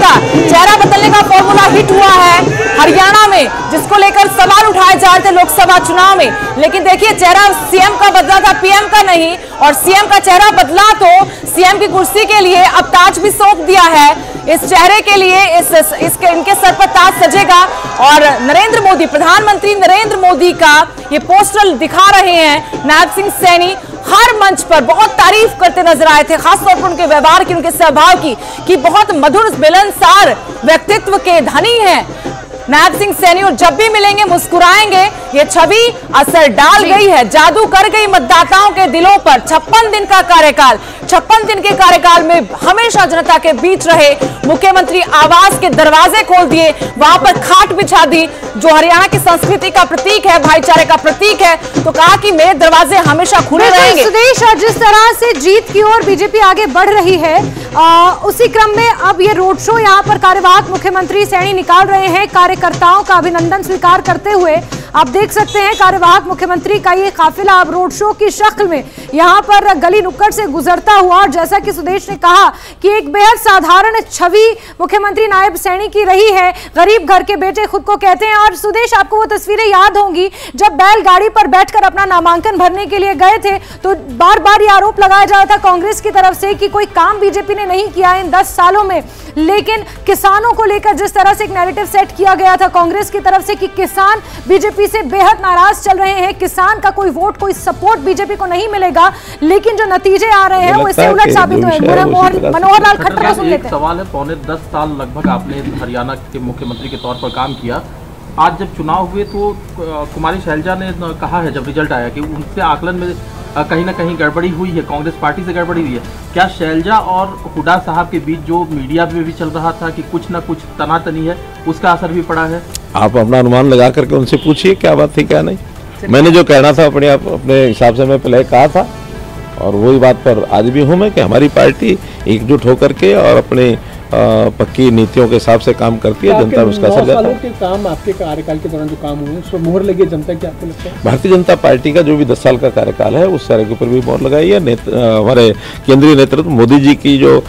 बदलने का फॉर्मूला हिट हुआ है हरियाणा में, जिसको लेकर सवाल उठाए जा रहे थे लोकसभा चुनाव में। लेकिन देखिए, चेहरा सीएम का बदला था, पीएम का नहीं, और सीएम का चेहरा बदला तो सीएम की कुर्सी के लिए अब ताज भी सौंप दिया है। इस चेहरे के लिए इनके सर पर ताज सजेगा और नरेंद्र मोदी, प्रधानमंत्री नरेंद्र मोदी का ये पोस्टर दिखा रहे हैं। नायब सिंह सैनी हर मंच पर बहुत तारीफ करते नजर आए थे, खासतौर पर उनके व्यवहार की, उनके स्वभाव की, कि बहुत मधुर मिलनसार व्यक्तित्व के धनी हैं नायब सिंह सैनी, और जब भी मिलेंगे मुस्कुराएंगे। ये छवि असर डाल गई है, जादू कर गई मतदाताओं के दिलों पर। 56 दिन का कार्यकाल, 56 दिन के कार्यकाल में हमेशा जनता के बीच रहे, मुख्यमंत्री आवास के दरवाजे खोल दिए, वहां पर खाट बिछा दी, जो हरियाणा की संस्कृति का प्रतीक है, भाईचारे का प्रतीक है। तो कहा कि मेरे दरवाजे हमेशा खुले रहेंगे। सुदेश, जिस तरह से जीत की ओर बीजेपी आगे बढ़ रही है, उसी क्रम में अब ये रोड शो यहाँ पर कार्यवाहक मुख्यमंत्री सैनी निकाल रहे हैं, कार्यकर्ताओं का अभिनंदन स्वीकार करते हुए। आप देख सकते हैं कार्यवाहक मुख्यमंत्री का ये काफिला अब रोड शो की शक्ल में यहाँ पर गली नुक्कड़ से गुजरता हुआ, और जैसा कि सुदेश ने कहा कि एक बेहद साधारण छवि मुख्यमंत्री नायब सैनी की रही है, गरीब घर के बेटे खुद को कहते हैं। और सुदेश, आपको वो तस्वीरें याद होंगी जब बैलगाड़ी पर बैठकर अपना नामांकन भरने के लिए गए थे, तो बार बार ये आरोप लगाया जा रहा था कांग्रेस की तरफ से कि कोई काम बीजेपी ने नहीं किया इन 10 सालों में। लेकिन किसानों को लेकर जिस तरह से एक नैरेटिव सेट किया गया था कांग्रेस की तरफ से कि किसान बीजेपी से बेहद नाराज चल रहे हैं, किसान का कोई वोट, कोई सपोर्ट बीजेपी को नहीं मिलेगा, लेकिन जो नतीजे आ रहे हैं वो इससे उलट साबित हुए। मनोहर लाल खट्टर को सुन लेते हैं। सवाल है, पौने 10 साल लगभग आपने हरियाणा के मुख्यमंत्री के तौर पर काम किया। आज जब चुनाव हुए तो कुमारी शैलजा ने कहा है, जब रिजल्ट आया, कि उनसे आकलन में कहीं ना कहीं गड़बड़ी हुई है, कांग्रेस पार्टी से गड़बड़ी हुई है। क्या शैलजा और हुड्डा साहब के बीच जो मीडिया में भी चल रहा था कि कुछ ना कुछ तनातनी है, उसका असर भी पड़ा है? आप अपना अनुमान लगा करके उनसे पूछिए क्या बात थी क्या नहीं। मैंने जो कहना था अपने हिसाब से मैं पहले कहा था, और वही बात पर आज भी हूँ मैं कि हमारी पार्टी एकजुट होकर के और अपने पक्की नीतियों के हिसाब से काम करती है। जनता में उसका असर जाता है। काम आपके कार्यकाल के दौरान जो काम हुए उस पर मोहर लगी जनता की, आपको लगता है? भारतीय जनता पार्टी का जो भी 10 साल का कार्यकाल है उस सारे के ऊपर भी मोहर लगाई है। हमारे केंद्रीय नेतृत्व मोदी जी की जो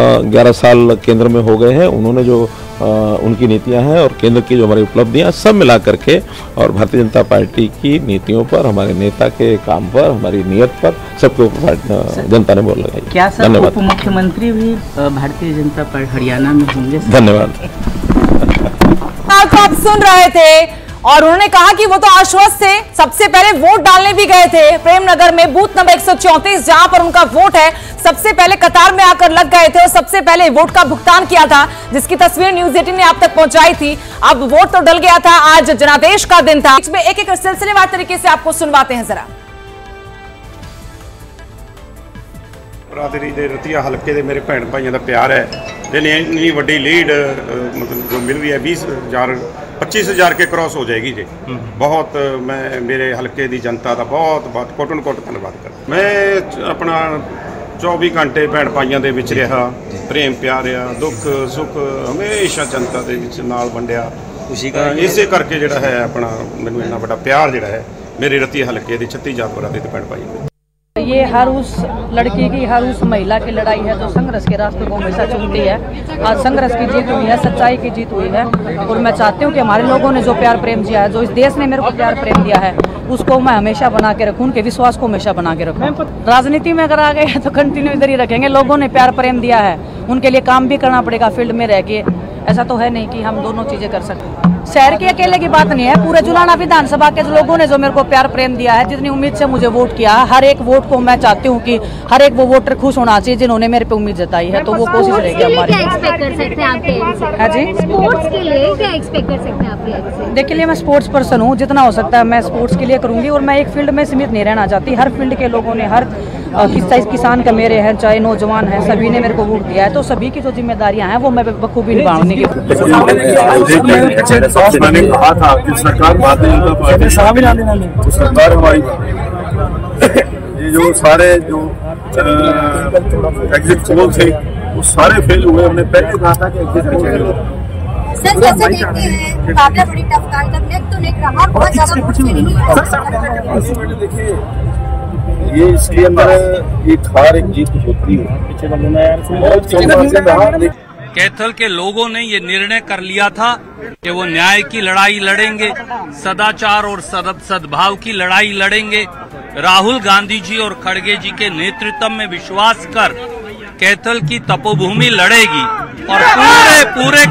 11 साल केंद्र में हो गए हैं, उन्होंने जो उनकी नीतियां हैं और केंद्र की जो हमारी उपलब्धियां सब मिला करके, और भारतीय जनता पार्टी की नीतियों पर, हमारे नेता के काम पर, हमारी नीयत पर, सबके ऊपर जनता ने मोहर लगाई। क्या सर उप मुख्यमंत्री भी भारतीय जनता पार्टी हरियाणा में होंगे? धन्यवाद। आप सुन रहे थे, और उन्होंने कहा कि वो तो आश्वस्त थे। सबसे पहले वोट डालने भी गए थे प्रेमनगर में, बूथ नंबर 134 जहां पर उनका वोट है। सबसे पहले कतार में आकर लग गए थे और सबसे पहले वोट का भुगतान किया था, जिसकी तस्वीर न्यूज़ 18 ने आप तक पहुंचाई थी। अब वोट तो डल गया था, आज जनादेश का दिन था। इसमें एक एक सिलसिलेवार तरीके से आपको सुनवाते हैं जरा। बरादरी दे रतिया हल्के दे मेरे भैन भाइयों का प्यार है, जिन्हें इतनी वड्डी लीड मतलब जो मिल रही है 25,000 के क्रॉस हो जाएगी जी। बहुत मैं मेरे हल्के की जनता का बहुत कोटन कोट धन्यवाद करता। मैं अपना 24 घंटे भैन भाइयों के विच रहा, प्रेम प्यार आ, दुख सुख हमेशा जनता के विच नाल वंडिया। इसे करके जिहड़ा है अपना मैनूं इन्ना बड़ा प्यार जिहड़ा है मेरे रतिया हल्के की 36,000 बरादरी के भैन भाइयों। ये हर उस लड़की की, हर उस महिला की लड़ाई है जो संघर्ष के रास्ते को हमेशा चुनती है। आज संघर्ष की जीत हुई है, सच्चाई की जीत हुई है, और मैं चाहती हूँ कि हमारे लोगों ने जो प्यार प्रेम दिया है, जो इस देश ने मेरे को प्यार प्रेम दिया है, उसको मैं हमेशा बना के रखूँ, उनके विश्वास को हमेशा बना के रखूँ। राजनीति में अगर आ गए तो कंटिन्यू इधर ही रखेंगे। लोगों ने प्यार प्रेम दिया है, उनके लिए काम भी करना पड़ेगा फील्ड में रह के। ऐसा तो है नहीं कि हम दोनों चीजें कर सकते। शहर के अकेले की बात नहीं है, पूरे जुलाना विधानसभा के लोगों ने जो मेरे को प्यार प्रेम दिया है, जितनी उम्मीद से मुझे वोट किया, हर एक वोट को मैं चाहती हूँ कि हर एक वो वोटर खुश होना चाहिए जिन्होंने मेरे पे उम्मीद जताई है। तो वो कोशिश रहेगी हमारी। क्या एक्सपेक्ट कर सकते हैं आपके? हाँ जी, स्पोर्ट्स के लिए क्या एक्सपेक्ट कर सकते हैं आपके? देखिए, मैं स्पोर्ट्स पर्सन हूँ, जितना हो सकता है मैं स्पोर्ट्स के लिए करूँगी, और मैं एक फील्ड में सीमित नहीं रहना चाहती। हर फील्ड के लोगों ने, हर किसान का मेरे हैं, चाहे नौजवान है, सभी ने मेरे को वोट दिया है। तो सभी की जो जिम्मेदारियां हैं वो मैं बखूबी निभाने की। था कि सरकार भारतीय जनता पार्टी सरकार हमारी, ये जो सारे जो एग्जिट पोल थे वो सारे फेल हुए। हमने पहले कहा था कि एग्जिट पोल फेल हुए। सर जैसे देखते हैं मुकाबला बड़ी टफ था, एकदम नेक तो नेक रहा, बहुत ज्यादा मुश्किल नहीं। देखिए, ये इसके अंदर एक हार एक जीत होती है। कैथल के लोगों ने ये निर्णय कर लिया था कि वो न्याय की लड़ाई लड़ेंगे, सदाचार और सद्भाव की लड़ाई लड़ेंगे। राहुल गांधी जी और खड़गे जी के नेतृत्व में विश्वास कर कैथल की तपोभूमि लड़ेगी। और पूरे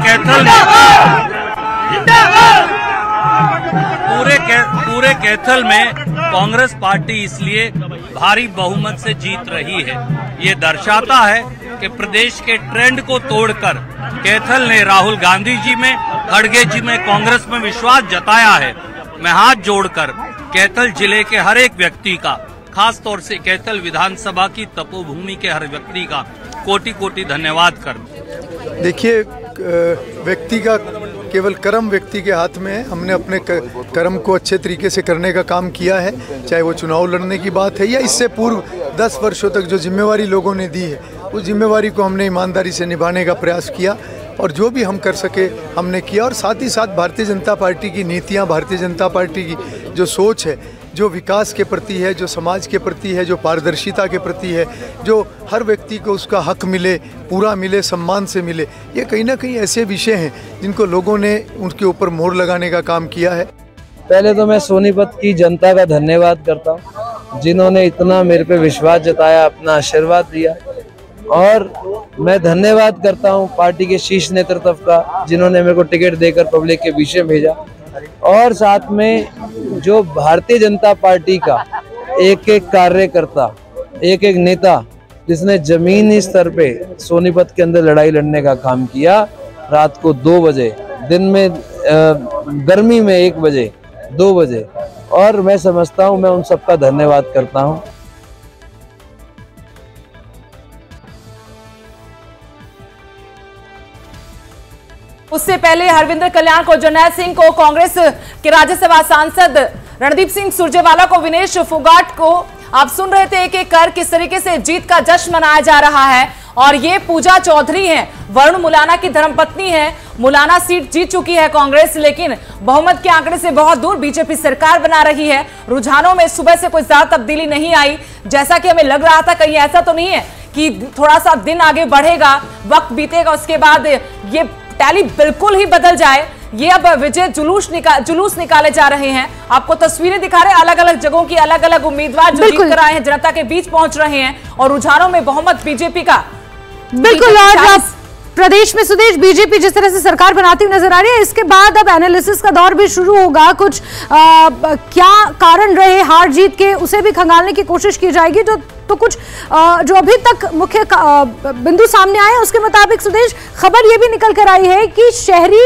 कैथल में कांग्रेस पार्टी इसलिए भारी बहुमत से जीत रही है। ये दर्शाता है कि प्रदेश के ट्रेंड को तोड़कर कैथल ने राहुल गांधी जी में, खड़गे जी में, कांग्रेस में विश्वास जताया है। मैं हाथ जोड़कर कैथल जिले के हर एक व्यक्ति का, खास तौर से कैथल विधानसभा की तपोभूमि के हर व्यक्ति का कोटि कोटि धन्यवाद कर। देखिए, व्यक्ति का केवल कर्म व्यक्ति के हाथ में है। हमने अपने कर्म को अच्छे तरीके से करने का काम किया है, चाहे वो चुनाव लड़ने की बात है या इससे पूर्व 10 वर्षों तक जो जिम्मेवारी लोगों ने दी है, उस जिम्मेवारी को हमने ईमानदारी से निभाने का प्रयास किया और जो भी हम कर सके हमने किया। और साथ ही साथ भारतीय जनता पार्टी की नीतियाँ, भारतीय जनता पार्टी की जो सोच है, जो विकास के प्रति है, जो समाज के प्रति है, जो पारदर्शिता के प्रति है, जो हर व्यक्ति को उसका हक मिले, पूरा मिले, सम्मान से मिले, ये कहीं ना कहीं ऐसे विषय हैं जिनको लोगों ने उनके ऊपर मोहर लगाने का काम किया है। पहले तो मैं सोनीपत की जनता का धन्यवाद करता हूँ जिन्होंने इतना मेरे पे विश्वास जताया, अपना आशीर्वाद दिया। और मैं धन्यवाद करता हूँ पार्टी के शीर्ष नेतृत्व का जिन्होंने मेरे को टिकट देकर पब्लिक के बीच में भेजा। और साथ में जो भारतीय जनता पार्टी का एक एक कार्यकर्ता, एक एक नेता जिसने जमीनी स्तर पे सोनीपत के अंदर लड़ाई लड़ने का काम किया, रात को 2 बजे, दिन में गर्मी में 1 बजे, 2 बजे, और मैं समझता हूं, मैं उन सबका धन्यवाद करता हूं। उससे पहले हरविंदर कल्याण को, जरनैल सिंह को, कांग्रेस के राज्यसभा सांसद रणदीप सिंह सुरजेवाला को, विनेश फोगाट को आप सुन रहे थे एक एक कर किस तरीके से जीत का जश्न मनाया जा रहा है। और ये पूजा चौधरी हैं, वरुण मुलाना की धर्मपत्नी है। मुलाना सीट जीत चुकी है कांग्रेस, लेकिन बहुमत के आंकड़े से बहुत दूर बीजेपी सरकार बना रही है। रुझानों में सुबह से कोई ज्यादा तब्दीली नहीं आई, जैसा कि हमें लग रहा था। कहीं ऐसा तो नहीं है कि थोड़ा सा दिन आगे बढ़ेगा, वक्त बीतेगा, उसके बाद ये टैली बिल्कुल ही बदल जाए। ये अब विजय जुलूस निकाले जा रहे हैं। आपको तस्वीरें दिखा रहे हैं, अलग अलग जगहों की अलग अलग उम्मीदवार जो जीत कर आए हैं, जनता के बीच पहुंच रहे हैं और रुझानों में बहुमत बीजेपी का। बिल्कुल, और प्रदेश में सुदेश बीजेपी जिस तरह से सरकार बनाती हुई नजर आ रही है, इसके बाद अब एनालिसिस का दौर भी शुरू होगा। कुछ क्या कारण रहे हार जीत के, उसे भी खंगालने की कोशिश की जाएगी। तो कुछ जो अभी तक मुख्य बिंदु सामने आए उसके मुताबिक सुदेश, खबर ये भी निकल कर आई है कि शहरी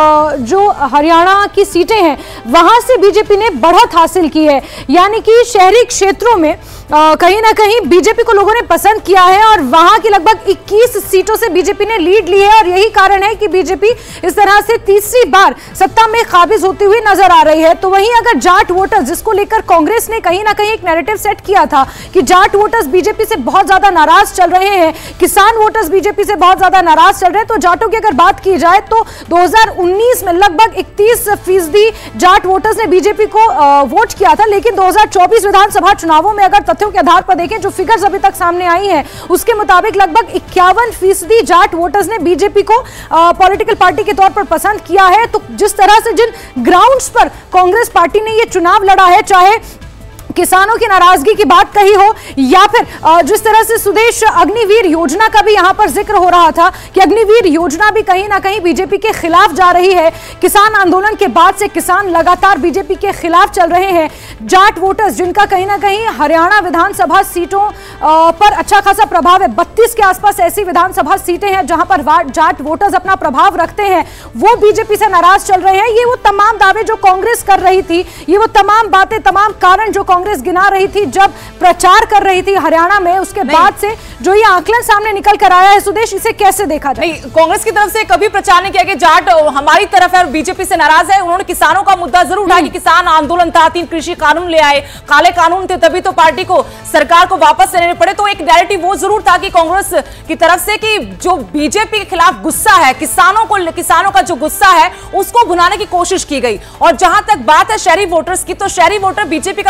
जो हरियाणा की सीटें हैं वहां से बीजेपी ने बढ़त हासिल की है, यानी कि शहरी क्षेत्रों में कहीं ना कहीं बीजेपी को लोगों ने पसंद किया है और वहां की लगभग 21 सीटों से बीजेपी ने लीड ली है। और यही कारण है कि बीजेपी इस तरह से तीसरी बार सत्ता में काबिज होती हुई नजर आ रही है। तो वहीं अगर जाट वोटर्स, जिसको लेकर कांग्रेस ने कहीं ना कहीं एक नैरेटिव सेट किया था कि जाट वोटर्स बीजेपी से बहुत ज्यादा नाराज चल रहे हैं, किसान वोटर्स बीजेपी से बहुत ज्यादा नाराज चल रहे हैं, तो जाटों की अगर बात की जाए तो 2019 में लगभग 31% जाट वोटर्स ने बीजेपी को वोट किया था। लेकिन 2024 विधानसभा चुनावों में अगर तथ्यों के आधार पर देखें, जो फिगर्स अभी तक सामने आई हैं, उसके मुताबिक लगभग 51% जाट वोटर्स ने बीजेपी को पॉलिटिकल पार्टी के तौर पर पसंद किया है। तो जिस तरह से जिन ग्राउंड्स पर कांग्रेस पार्टी ने ये चुनाव लड़ा है, चाहे किसानों की नाराजगी की बात कही हो या फिर जिस तरह से सुदेश अग्निवीर योजना का भी यहां पर जिक्र हो रहा था कि अग्निवीर योजना भी कहीं ना कहीं बीजेपी के खिलाफ जा रही है। किसान आंदोलन के बाद से किसान लगातार बीजेपी के खिलाफ चल रहे हैं। जाट वोटर्स जिनका कहीं ना कहीं हरियाणा विधानसभा सीटों पर अच्छा खासा प्रभाव है, 32 के आसपास ऐसी विधानसभा सीटें हैं जहां पर जाट वोटर्स अपना प्रभाव रखते हैं, वो बीजेपी से नाराज चल रहे हैं। ये वो तमाम दावे जो कांग्रेस कर रही थी, ये वो तमाम बातें, तमाम कारण जो कांग्रेस गिना रही थी जब प्रचार कर रही थी हरियाणा में, उसके बाद से जो ये आंकलन सामने निकल कर आया है, सुदेश, इसे कैसे देखा जाए? नहीं, कांग्रेस की तरफ से कभी प्रचार नहीं किया कि जाट हमारी तरफ है और बीजेपी से नाराज है। उन्होंने किसानों का मुद्दा जरूर उठाया कि किसान आंदोलन था, 3 कृषि कानून ले आए, काले कानून थे, तभी तो पार्टी को, सरकार को वापस लेने पड़े। तो एक नैरेटिव वो जरूर था कि कांग्रेस की तरफ से कि जो बीजेपी के खिलाफ गुस्सा है, किसानों का जो गुस्सा है उसको भुनाने की कोशिश की गई। और जहां तक बात है शहरी वोटर्स की, तो शहरी वोटर बीजेपी का वोटर कहा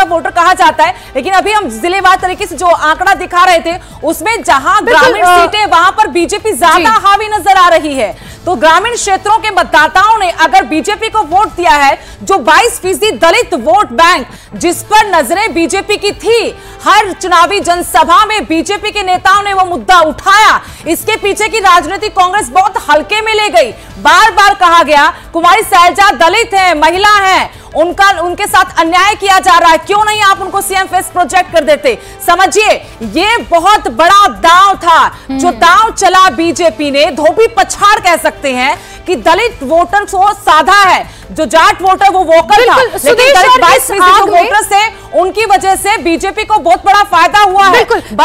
कहा जाता है, लेकिन अभी हम जिलेवार तरीके से जो आंकड़ा दिखा रहे थे उसमें जहां ग्रामीण सीटें वहां पर बीजेपी ज्यादा हावी नजर आ रही है। तो ग्रामीण क्षेत्रों के मतदाताओं ने अगर बीजेपी को वोट दिया है, जो 22% दलित वोट बैंक जिस पर नजरें बीजेपी की थी, हर चुनावी जनसभा में बीजेपी के नेताओं ने वो मुद्दा उठाया। इसके पीछे की राजनीति कांग्रेस बहुत हल्के में ले गई। बार बार कहा गया कुमारी सैलजा दलित है, महिला है, उनके साथ अन्याय किया जा रहा है, क्यों नहीं आप उनको सीएम फेस प्रोजेक्ट कर देते। समझिए ये बहुत बड़ा दांव था जो दांव चला बीजेपी ने। धोबी पछाड़ कह सकते हैं कि दलित वोटर को साधा है, जो जाट वोटर वो वोकल था, लेकिन दलित 22% वोटर से उनकी वजह से बीजेपी को बहुत बड़ा फायदा हुआ है।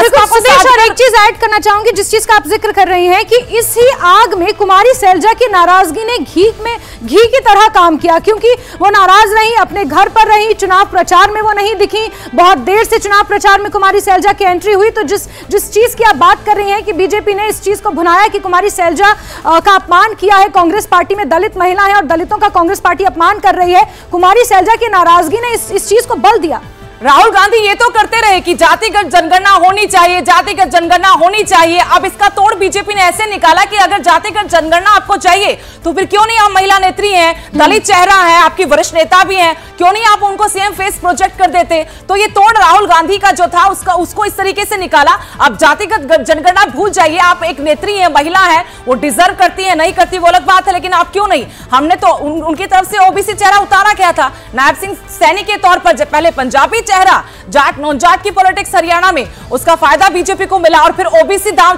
और एक चीज ऐड करना चाहूंगी, जिस चीज का आप जिक्र कर रही हैं कि इसी आग में कुमारी सैलजा की नाराजगी ने घी की तरह काम किया, क्योंकि वो नाराज रही, अपने घर पर रही, चुनाव प्रचार में वो नहीं दिखी। बहुत देर से चुनाव प्रचार में कुमारी सैलजा की एंट्री हुई। तो जिस चीज की आप बात कर रही हैं कि बीजेपी ने इस चीज को भुनाया कि कुमारी सैलजा का अपमान किया है, कांग्रेस पार्टी में दलित महिला है और दलितों का कांग्रेस पार्टी अपमान कर रही है, कुमारी सैलजा की नाराजगी ने इस चीज को बल दिया। राहुल गांधी ये तो करते रहे कि जातिगत जनगणना होनी चाहिए, जातिगत जनगणना होनी चाहिए। अब इसका तोड़ बीजेपी ने ऐसे निकाला कि अगर जातिगत जनगणना आपको चाहिए तो फिर क्यों नहीं, आप महिला नेत्री हैं, दलित चेहरा है, आपकी वरिष्ठ नेता भी हैं, क्यों नहीं आप उनको सीएम फेस प्रोजेक्ट कर देते। तो ये तोड़ राहुल गांधी का जो था उसको इस तरीके से निकाला। अब जातिगत जनगणना भूल जाइए, आप एक नेत्री है, महिला है, वो डिजर्व करती है, नहीं करती वो अलग बात है, लेकिन आप क्यों नहीं। हमने तो उनकी तरफ से ओबीसी चेहरा उतारा गया था, नायब सिंह सैनी के तौर पर, पहले पंजाबी चेहरा, जाट नॉन जाट की पॉलिटिक्स हरियाणा में, उसका फायदा बीजेपी को मिला और फिर ओबीसी दांव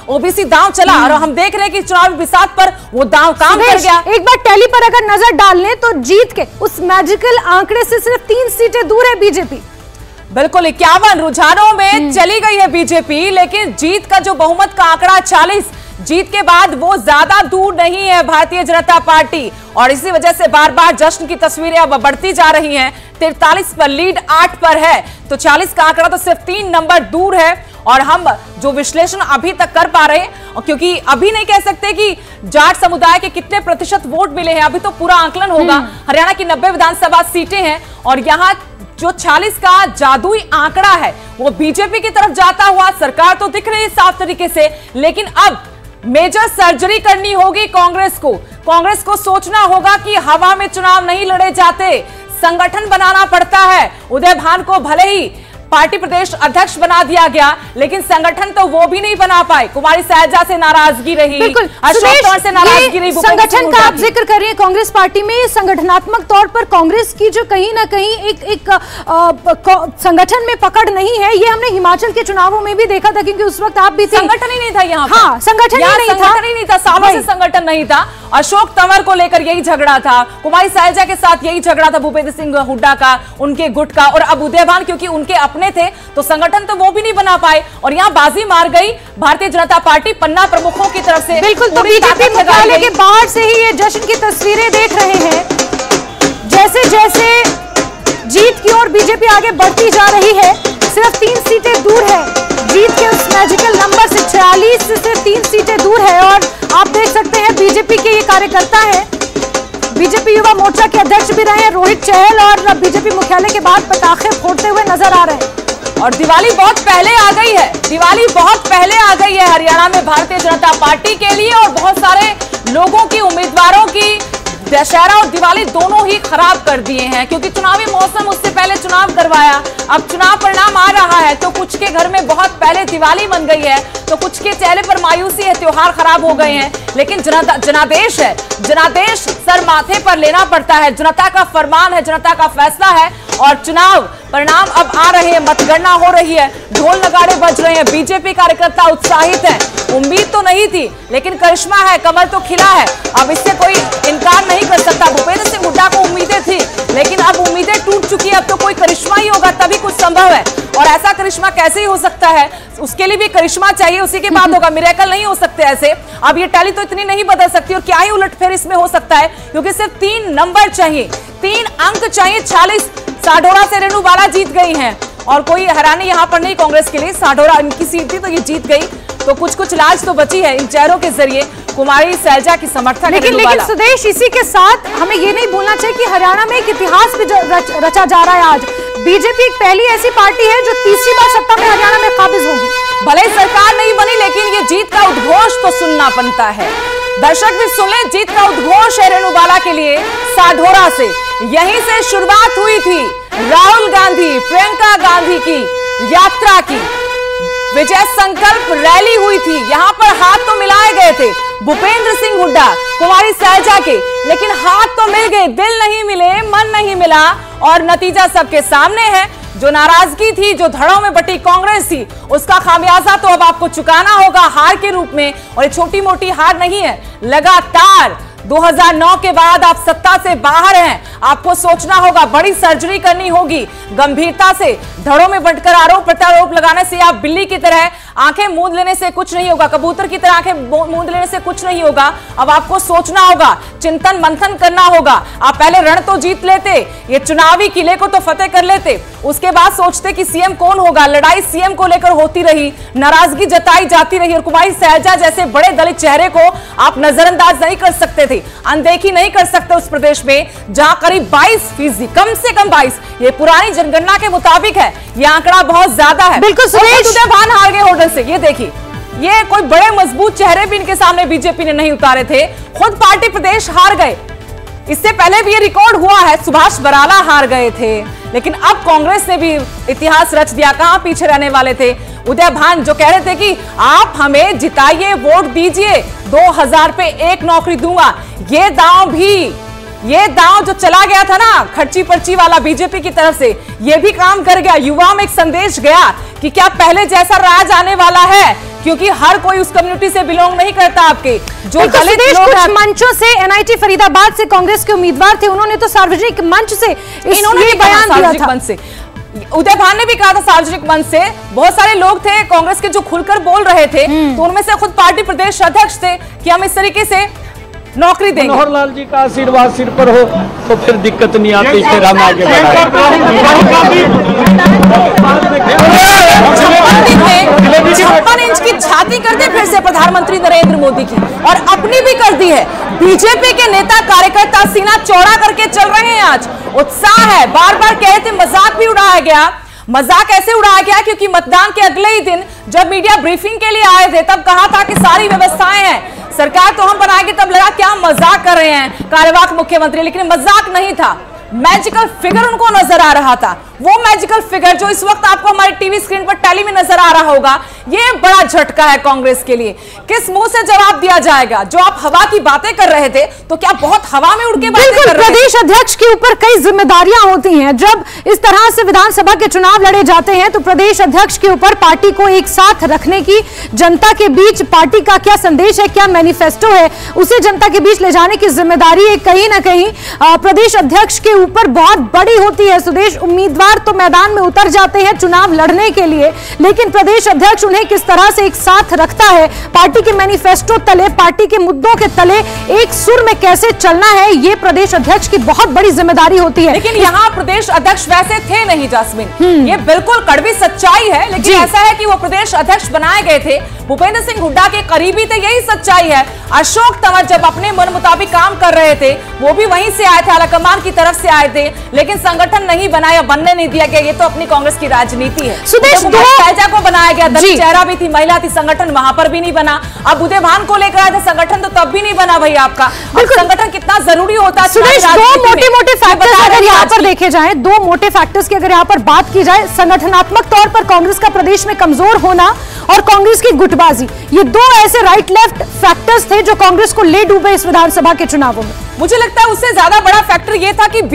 चला और हम देख रहे हैं कि चुनावी बिसात पर वो दांव काम कर गया। एक बार टैली पर अगर नजर डाल लें तो जीत के उस मैजिकल आंकड़े से सिर्फ 3 सीटें दूर है बीजेपी। बिल्कुल 51 रुझानों में चली गई है बीजेपी, लेकिन जीत का जो बहुमत का आंकड़ा 40, जीत के बाद वो ज्यादा दूर नहीं है भारतीय जनता पार्टी। और इसी वजह से बार बार जश्न की तस्वीरें अब बढ़ती जा रही हैं। 43 पर लीड 8 पर है, तो 40 का आंकड़ा तो सिर्फ 3 नंबर दूर है। और हम जो विश्लेषण अभी तक कर पा रहे हैं, क्योंकि अभी नहीं कह सकते कि जाट समुदाय के कितने प्रतिशत वोट मिले हैं, अभी तो पूरा आंकलन होगा। हरियाणा की 90 विधानसभा सीटें हैं और यहाँ जो 40 का जादुई आंकड़ा है वो बीजेपी की तरफ जाता हुआ सरकार तो दिख रही है साफ तरीके से, लेकिन अब मेजर सर्जरी करनी होगी कांग्रेस को सोचना होगा कि हवा में चुनाव नहीं लड़े जाते, संगठन बनाना पड़ता है। उदय भान को भले ही पार्टी प्रदेश अध्यक्ष बना दिया गया, लेकिन संगठन तो वो भी नहीं बना पाए। कुमारी सैलजा से नाराजगी रही, अशोक तंवर से नाराजगी रही। संगठन का आप जिक्र कर रही है, कांग्रेस पार्टी में संगठनात्मक तौर पर कांग्रेस की जो कहीं ना कहीं एक संगठन में पकड़ नहीं है, ये हमने हिमाचल के चुनावों में भी देखा था, क्योंकि उस वक्त आप भी थे। संगठन ही नहीं था यहाँ, हाँ संगठन ही नहीं था, सालों से संगठन नहीं था। अशोक तंवर को लेकर यही झगड़ा था, कुमारी सैलजा के साथ यही झगड़ा था, भूपेंद्र सिंह हुड्डा का, उनके गुट का, और अब उदय भान क्योंकि उनके अपने थे तो संगठन तो वो भी नहीं बना पाए और यहाँ बाजी मार गई भारतीय जनता पार्टी पन्ना प्रमुखों की तरफ से। बिल्कुल, तो बीजेपी मुख्यालय के बाहर से ही ये जश्न की तस्वीरें देख रहे हैं। जैसे जैसे जीत की ओर बीजेपी आगे बढ़ती जा रही है, सिर्फ 3 सीटें दूर है जीत के उस मैजिकल नंबर से। 46 से सिर्फ 3 सीटें दूर है। और आप देख सकते हैं बीजेपी के ये कार्यकर्ता है, बीजेपी युवा मोर्चा के अध्यक्ष भी रहे हैं रोहित चहल, और बीजेपी मुख्यालय के बाद पटाखे फोड़ते हुए नजर आ रहे हैं। और दिवाली बहुत पहले आ गई है, दिवाली बहुत पहले आ गई है हरियाणा में भारतीय जनता पार्टी के लिए, और बहुत सारे लोगों की, उम्मीदवारों की दशहरा और दिवाली दोनों ही खराब कर दिए हैं, क्योंकि चुनावी मौसम उससे पहले चुनाव करवाया, अब चुनाव परिणाम आ रहा है तो कुछ के घर में बहुत पहले दिवाली बन गई है, तो कुछ के चेहरे पर मायूसी है, त्योहार खराब हो गए हैं। लेकिन जनादेश है, जनादेश सर माथे पर लेना पड़ता है, जनता का फरमान है, जनता का फैसला है, और चुनाव परिणाम अब आ रहे हैं, मतगणना हो रही है, ढोल नगाड़े बज रहे हैं, बीजेपी कार्यकर्ता उत्साहित हैं। उम्मीद तो नहीं थी, लेकिन करिश्मा है, कमर तो खिला है, अब इससे कोई इनकार नहीं कर सकता। भूपेंद्र सिंह हुड्डा को उम्मीदें थी, लेकिन अब उम्मीदें टूट चुकी है, अब तो कोई करिश्मा ही होगा तभी कुछ संभव है। और ऐसा करिश्मा कैसे ही हो सकता है, उसके लिए भी करिश्मा चाहिए, उसी के बाद होगा, मिरेकल नहीं हो सकते ऐसे। अब ये टैली तो इतनी नहीं बदल सकती, और क्या ही उलटफेर इसमें हो सकता है, क्योंकि सिर्फ 3 नंबर चाहिए, 3 अंक चाहिए। 40 साढौरा से रेणु बाला जीत गई हैं, और कोई हैरानी यहाँ पर नहीं कांग्रेस के लिए, साढौरा इनकी सीट थी तो ये जीत गई, तो कुछ लाज तो बची है इन चेहरों के जरिए कुमारी सैलजा की समर्थक। लेकिन सुदेश, इसी के साथ हमें ये नहीं भूलना चाहिए कि हरियाणा में एक इतिहास भी रचा जा रहा है आज। बीजेपी एक पहली ऐसी पार्टी है जो तीसरी बार सत्ता में हरियाणा में काबिज होगी। भले ही सरकार नहीं बनी, लेकिन ये जीत का उद्घोष तो सुनना बनता है। दर्शक भी सुन ले, जीत का उद्घोष है रेणुबाला के लिए साढौरा से। यहीं से शुरुआत हुई थी राहुल गांधी, प्रियंका गांधी की यात्रा की। विजय संकल्प रैली हुई थी, यहां पर हाथ तो मिलाए गए थे भूपेंद्र सिंह हुड्डा, कुमारी सैलजा के, लेकिन हाथ तो मिल गए, दिल नहीं मिले, मन नहीं मिला। और नतीजा सबके सामने है। जो नाराजगी थी, जो धड़ों में बटी कांग्रेस थी, उसका खामियाजा तो अब आपको चुकाना होगा हार के रूप में। और ये छोटी मोटी हार नहीं है, लगातार 2009 के बाद आप सत्ता से बाहर हैं। आपको सोचना होगा, बड़ी सर्जरी करनी होगी, गंभीरता से धड़ों में बंटकर आरोप प्रत्यारोप लगाने से आप बिल्ली की तरह आंखें मूंद लेने से कुछ नहीं होगा, कबूतर की तरह आंखें मूंद लेने से कुछ नहीं होगा। अब आपको सोचना होगा, चिंतन मंथन करना होगा। आप पहले रण तो जीत लेते, ये चुनावी किले को तो फतेह कर लेते, उसके बाद सोचते कि सीएम कौन होगा। लड़ाई सीएम को लेकर होती रही, नाराजगी जताई जाती रही, और कुमारी सैलजा जैसे बड़े दलित चेहरे को आप नजरअंदाज नहीं कर सकते थे, अनदेखी नहीं कर सकते उस प्रदेश में जहां करीब 22%, कम से कम 22, ये पुरानी जनगणना के मुताबिक है, ये आंकड़ा बहुत ज्यादा है। बिल्कुल सुरेश, भान हार गए होटल से। ये देखिए, ये कोई बड़े मजबूत चेहरे भी इनके सामने बीजेपी ने नहीं उतारे थे, खुद पार्टी प्रदेश हार गए। इससे पहले भी ये रिकॉर्ड हुआ है, सुभाष बराला हार गए थे, लेकिन अब कांग्रेस ने भी इतिहास रच दिया। कहां पीछे रहने वाले थे उदय भान, जो कह रहे थे कि आप हमें जिताइए, वोट दीजिए, 2000 पे एक नौकरी दूंगा। ये दांव जो चला गया था ना, खर्ची पर्ची वाला बीजेपी की तरफ से, ये भी काम कर गया। युवाओं में एक संदेश गया कि क्या पहले जैसा राज आने वाला है, क्योंकि हर कोई उस कम्युनिटी से बिलोंग नहीं करता। आपके जो दलित लोग कुछ मंचों से, एनआईटी फरीदाबाद से कांग्रेस के उम्मीदवार थे, उन्होंने तो सार्वजनिक मंच से इन्होंने बयान दिया था। उदय भान ने भी कहा था सार्वजनिक मंच से, बहुत सारे लोग थे कांग्रेस के जो खुलकर बोल रहे थे, तो उनमें से खुद पार्टी प्रदेश अध्यक्ष थे कि हम इस तरीके से नौकरी देंगे। मनोहर लाल जी का आशीर्वाद सिर पर हो तो फिर दिक्कत नहीं आती, फिर हम आगे बढ़ाएं। 56 इंच की छाती कर दी फिर से प्रधानमंत्री नरेंद्र मोदी की, और अपनी भी कर दी है। बीजेपी के नेता कार्यकर्ता सीना चौड़ा करके चल रहे हैं, आज उत्साह है। बार बार कहे थे, मजाक भी उड़ाया गया। मजाक ऐसे उड़ाया गया क्योंकि मतदान के अगले ही दिन जब मीडिया ब्रीफिंग के लिए आए थे, तब कहा था कि सारी व्यवस्थाएं हैं, सरकार तो हम बनाएंगे। तब लगा क्या मजाक कर रहे हैं कार्यवाहक मुख्यमंत्री, लेकिन मजाक नहीं था, मैजिकल फिगर उनको नजर आ रहा था। वो मैजिकल फिगर जो इस वक्त आपको हमारे टीवी स्क्रीन पर टेली में नजर आ रहा होगा, ये बड़ा झटका है कांग्रेस के लिए। किस मुंह से जवाब दिया जाएगा? जो आप हवा की बातें कर रहे थे, तो क्या बहुत हवा में उड़ के बातें कर रहे थे? प्रदेश अध्यक्ष के ऊपर कई जिम्मेदारियां होती हैं। जब इस तरह से विधानसभा के चुनाव लड़े जाते हैं, तो प्रदेश अध्यक्ष के ऊपर पार्टी को एक साथ रखने की, जनता के बीच पार्टी का क्या संदेश है, क्या मैनिफेस्टो है, उसे जनता के बीच ले जाने की जिम्मेदारी कहीं ना कहीं प्रदेश अध्यक्ष के ऊपर बहुत बड़ी होती है। सुदेश, उम्मीदवार तो मैदान में उतर जाते हैं चुनाव लड़ने के लिए, लेकिन प्रदेश अध्यक्ष उन्हें किस तरह से एक साथ रखता है, पार्टी के मैनिफेस्टो तले, पार्टी के मुद्दों के तले एक सुर में कैसे चलना है, ये प्रदेश अध्यक्ष की बहुत बड़ी जिम्मेदारी होती है। लेकिन यहाँ प्रदेश अध्यक्ष वैसे थे नहीं जास्मिन, ये बिल्कुल कड़वी सच्चाई है। लेकिन ऐसा है कि वो प्रदेश अध्यक्ष बनाए गए थे, भूपेंद्र सिंह हुड्डा के करीबी थे, यही सच्चाई है। अशोक तंवर जब अपने मन मुताबिक काम कर रहे थे, वो भी वहीं से आए थे, आलाकमान की तरफ से आए थे, लेकिन संगठन नहीं बनाया, बनने नहीं दिया गया। ये तो अपनी कांग्रेस की राजनीति है। सुदेश, सैलजा को बनाया गया, दलित चेहरा भी थी, महिला थी, संगठन वहां पर भी नहीं बना। अब उदय भान को लेकर आए थे, संगठन तो तब भी नहीं बना भाई आपका। संगठन कितना जरूरी होता है। सुदेश, दो मोटे मोटे फैक्टर्स अगर यहाँ पर देखे जाए, दो मोटे फैक्टर्स की अगर यहाँ पर बात की जाए, संगठनात्मक तौर पर कांग्रेस का प्रदेश में कमजोर होना और कांग्रेस की गुटबाजी, ये दो ऐसे राइट लेफ्ट फैक्टर्स थे जो कांग्रेस को ले डूबे इस विधानसभा के चुनावों में। मुझे लगता है उससे ज्यादा बड़ा फैक्टर यह था कि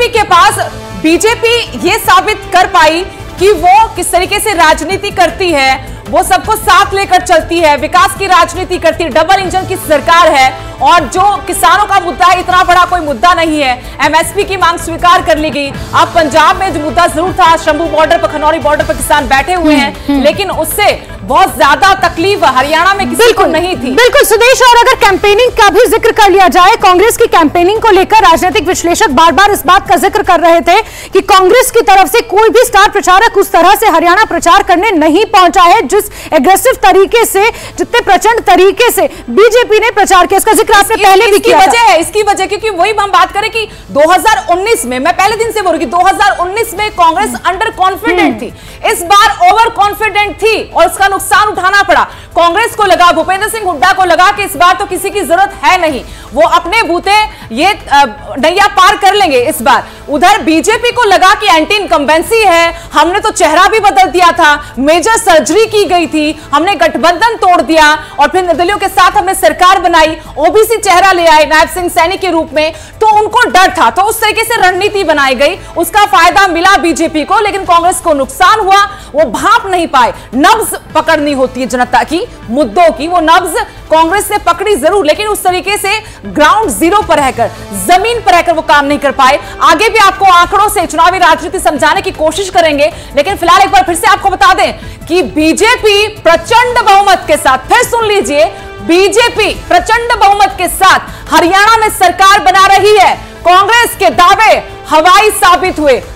बीजेपी ये साबित कर पाई कि वो किस तरीके से राजनीति करती है, वो सबको साथ लेकर चलती है, विकास की राजनीति करती है, डबल इंजन की सरकार है। और जो किसानों का मुद्दा है, इतना बड़ा कोई मुद्दा नहीं है, एमएसपी की मांग स्वीकार कर ली गई। अब पंजाब में जो मुद्दा जरूर था, शंभू बॉर्डर पर, खनौरी बॉर्डर पर किसान बैठे हुए हैं, लेकिन उससे बहुत ज्यादा तकलीफ हरियाणा में किसी को नहीं थी। बिल्कुल सुदेश, और अगर कैंपेनिंग का भी जिक्र कर लिया जाए, कांग्रेस की कैंपेनिंग को लेकर राजनीतिक विश्लेषक बार बार इस बात का जिक्र कर रहे थे कि कांग्रेस की तरफ से कोई भी स्टार प्रचारक उस तरह से हरियाणा प्रचार करने नहीं पहुंचा है जिस एग्रेसिव तरीके से, जितने प्रचंड तरीके से बीजेपी ने प्रचार किया। इसका जिक्र आपने पहले भी किया। इसकी वजह क्योंकि वही हम बात करें कि 2019 में, मैं पहले दिन से बोल रही, 2019 में कांग्रेस अंडर कॉन्फिडेंट थी, इस बार ओवर कॉन्फिडेंट थी और उसका नुकसान उठाना पड़ा। कांग्रेस को लगा, भूपेंद्र सिंह हुड्डा को लगा कि इस बार तो किसी की जरूरत है नहीं, वो अपने बूते ये नैया पार कर लेंगे इस बार। उधर बीजेपी को लगा कि एंटी इनकम्बेंसी है, हमने तो चेहरा भी बदल दिया था, मेजर सर्जरी की गई थी, हमने गठबंधन तोड़ दिया और फिर निर्दलियों के साथ हमने सरकार बनाई, ओबीसी चेहरा ले आए नायब सिंह सैनी के रूप में, तो उनको डर था, तो उस तरीके से रणनीति बनाई गई, उसका फायदा मिला बीजेपी को, लेकिन कांग्रेस को नुकसान हुआ। वो भांप नहीं पाए, नब्ज पकड़नी होती है जनता की, मुद्दों की, वो नब्ज कांग्रेस ने पकड़ी जरूर, लेकिन उस तरीके से ग्राउंड जीरो पर रहकर, जमीन पर रहकर वो काम नहीं कर पाए। आगे भी आपको आंकड़ों से चुनावी राजनीति समझाने की कोशिश करेंगे, लेकिन फिलहाल एक बार फिर से आपको बता दें कि बीजेपी प्रचंड बहुमत के साथ, फिर सुन लीजिए, बीजेपी प्रचंड बहुमत के साथ हरियाणा में सरकार बना रही है। कांग्रेस के दावे हवाई साबित हुए।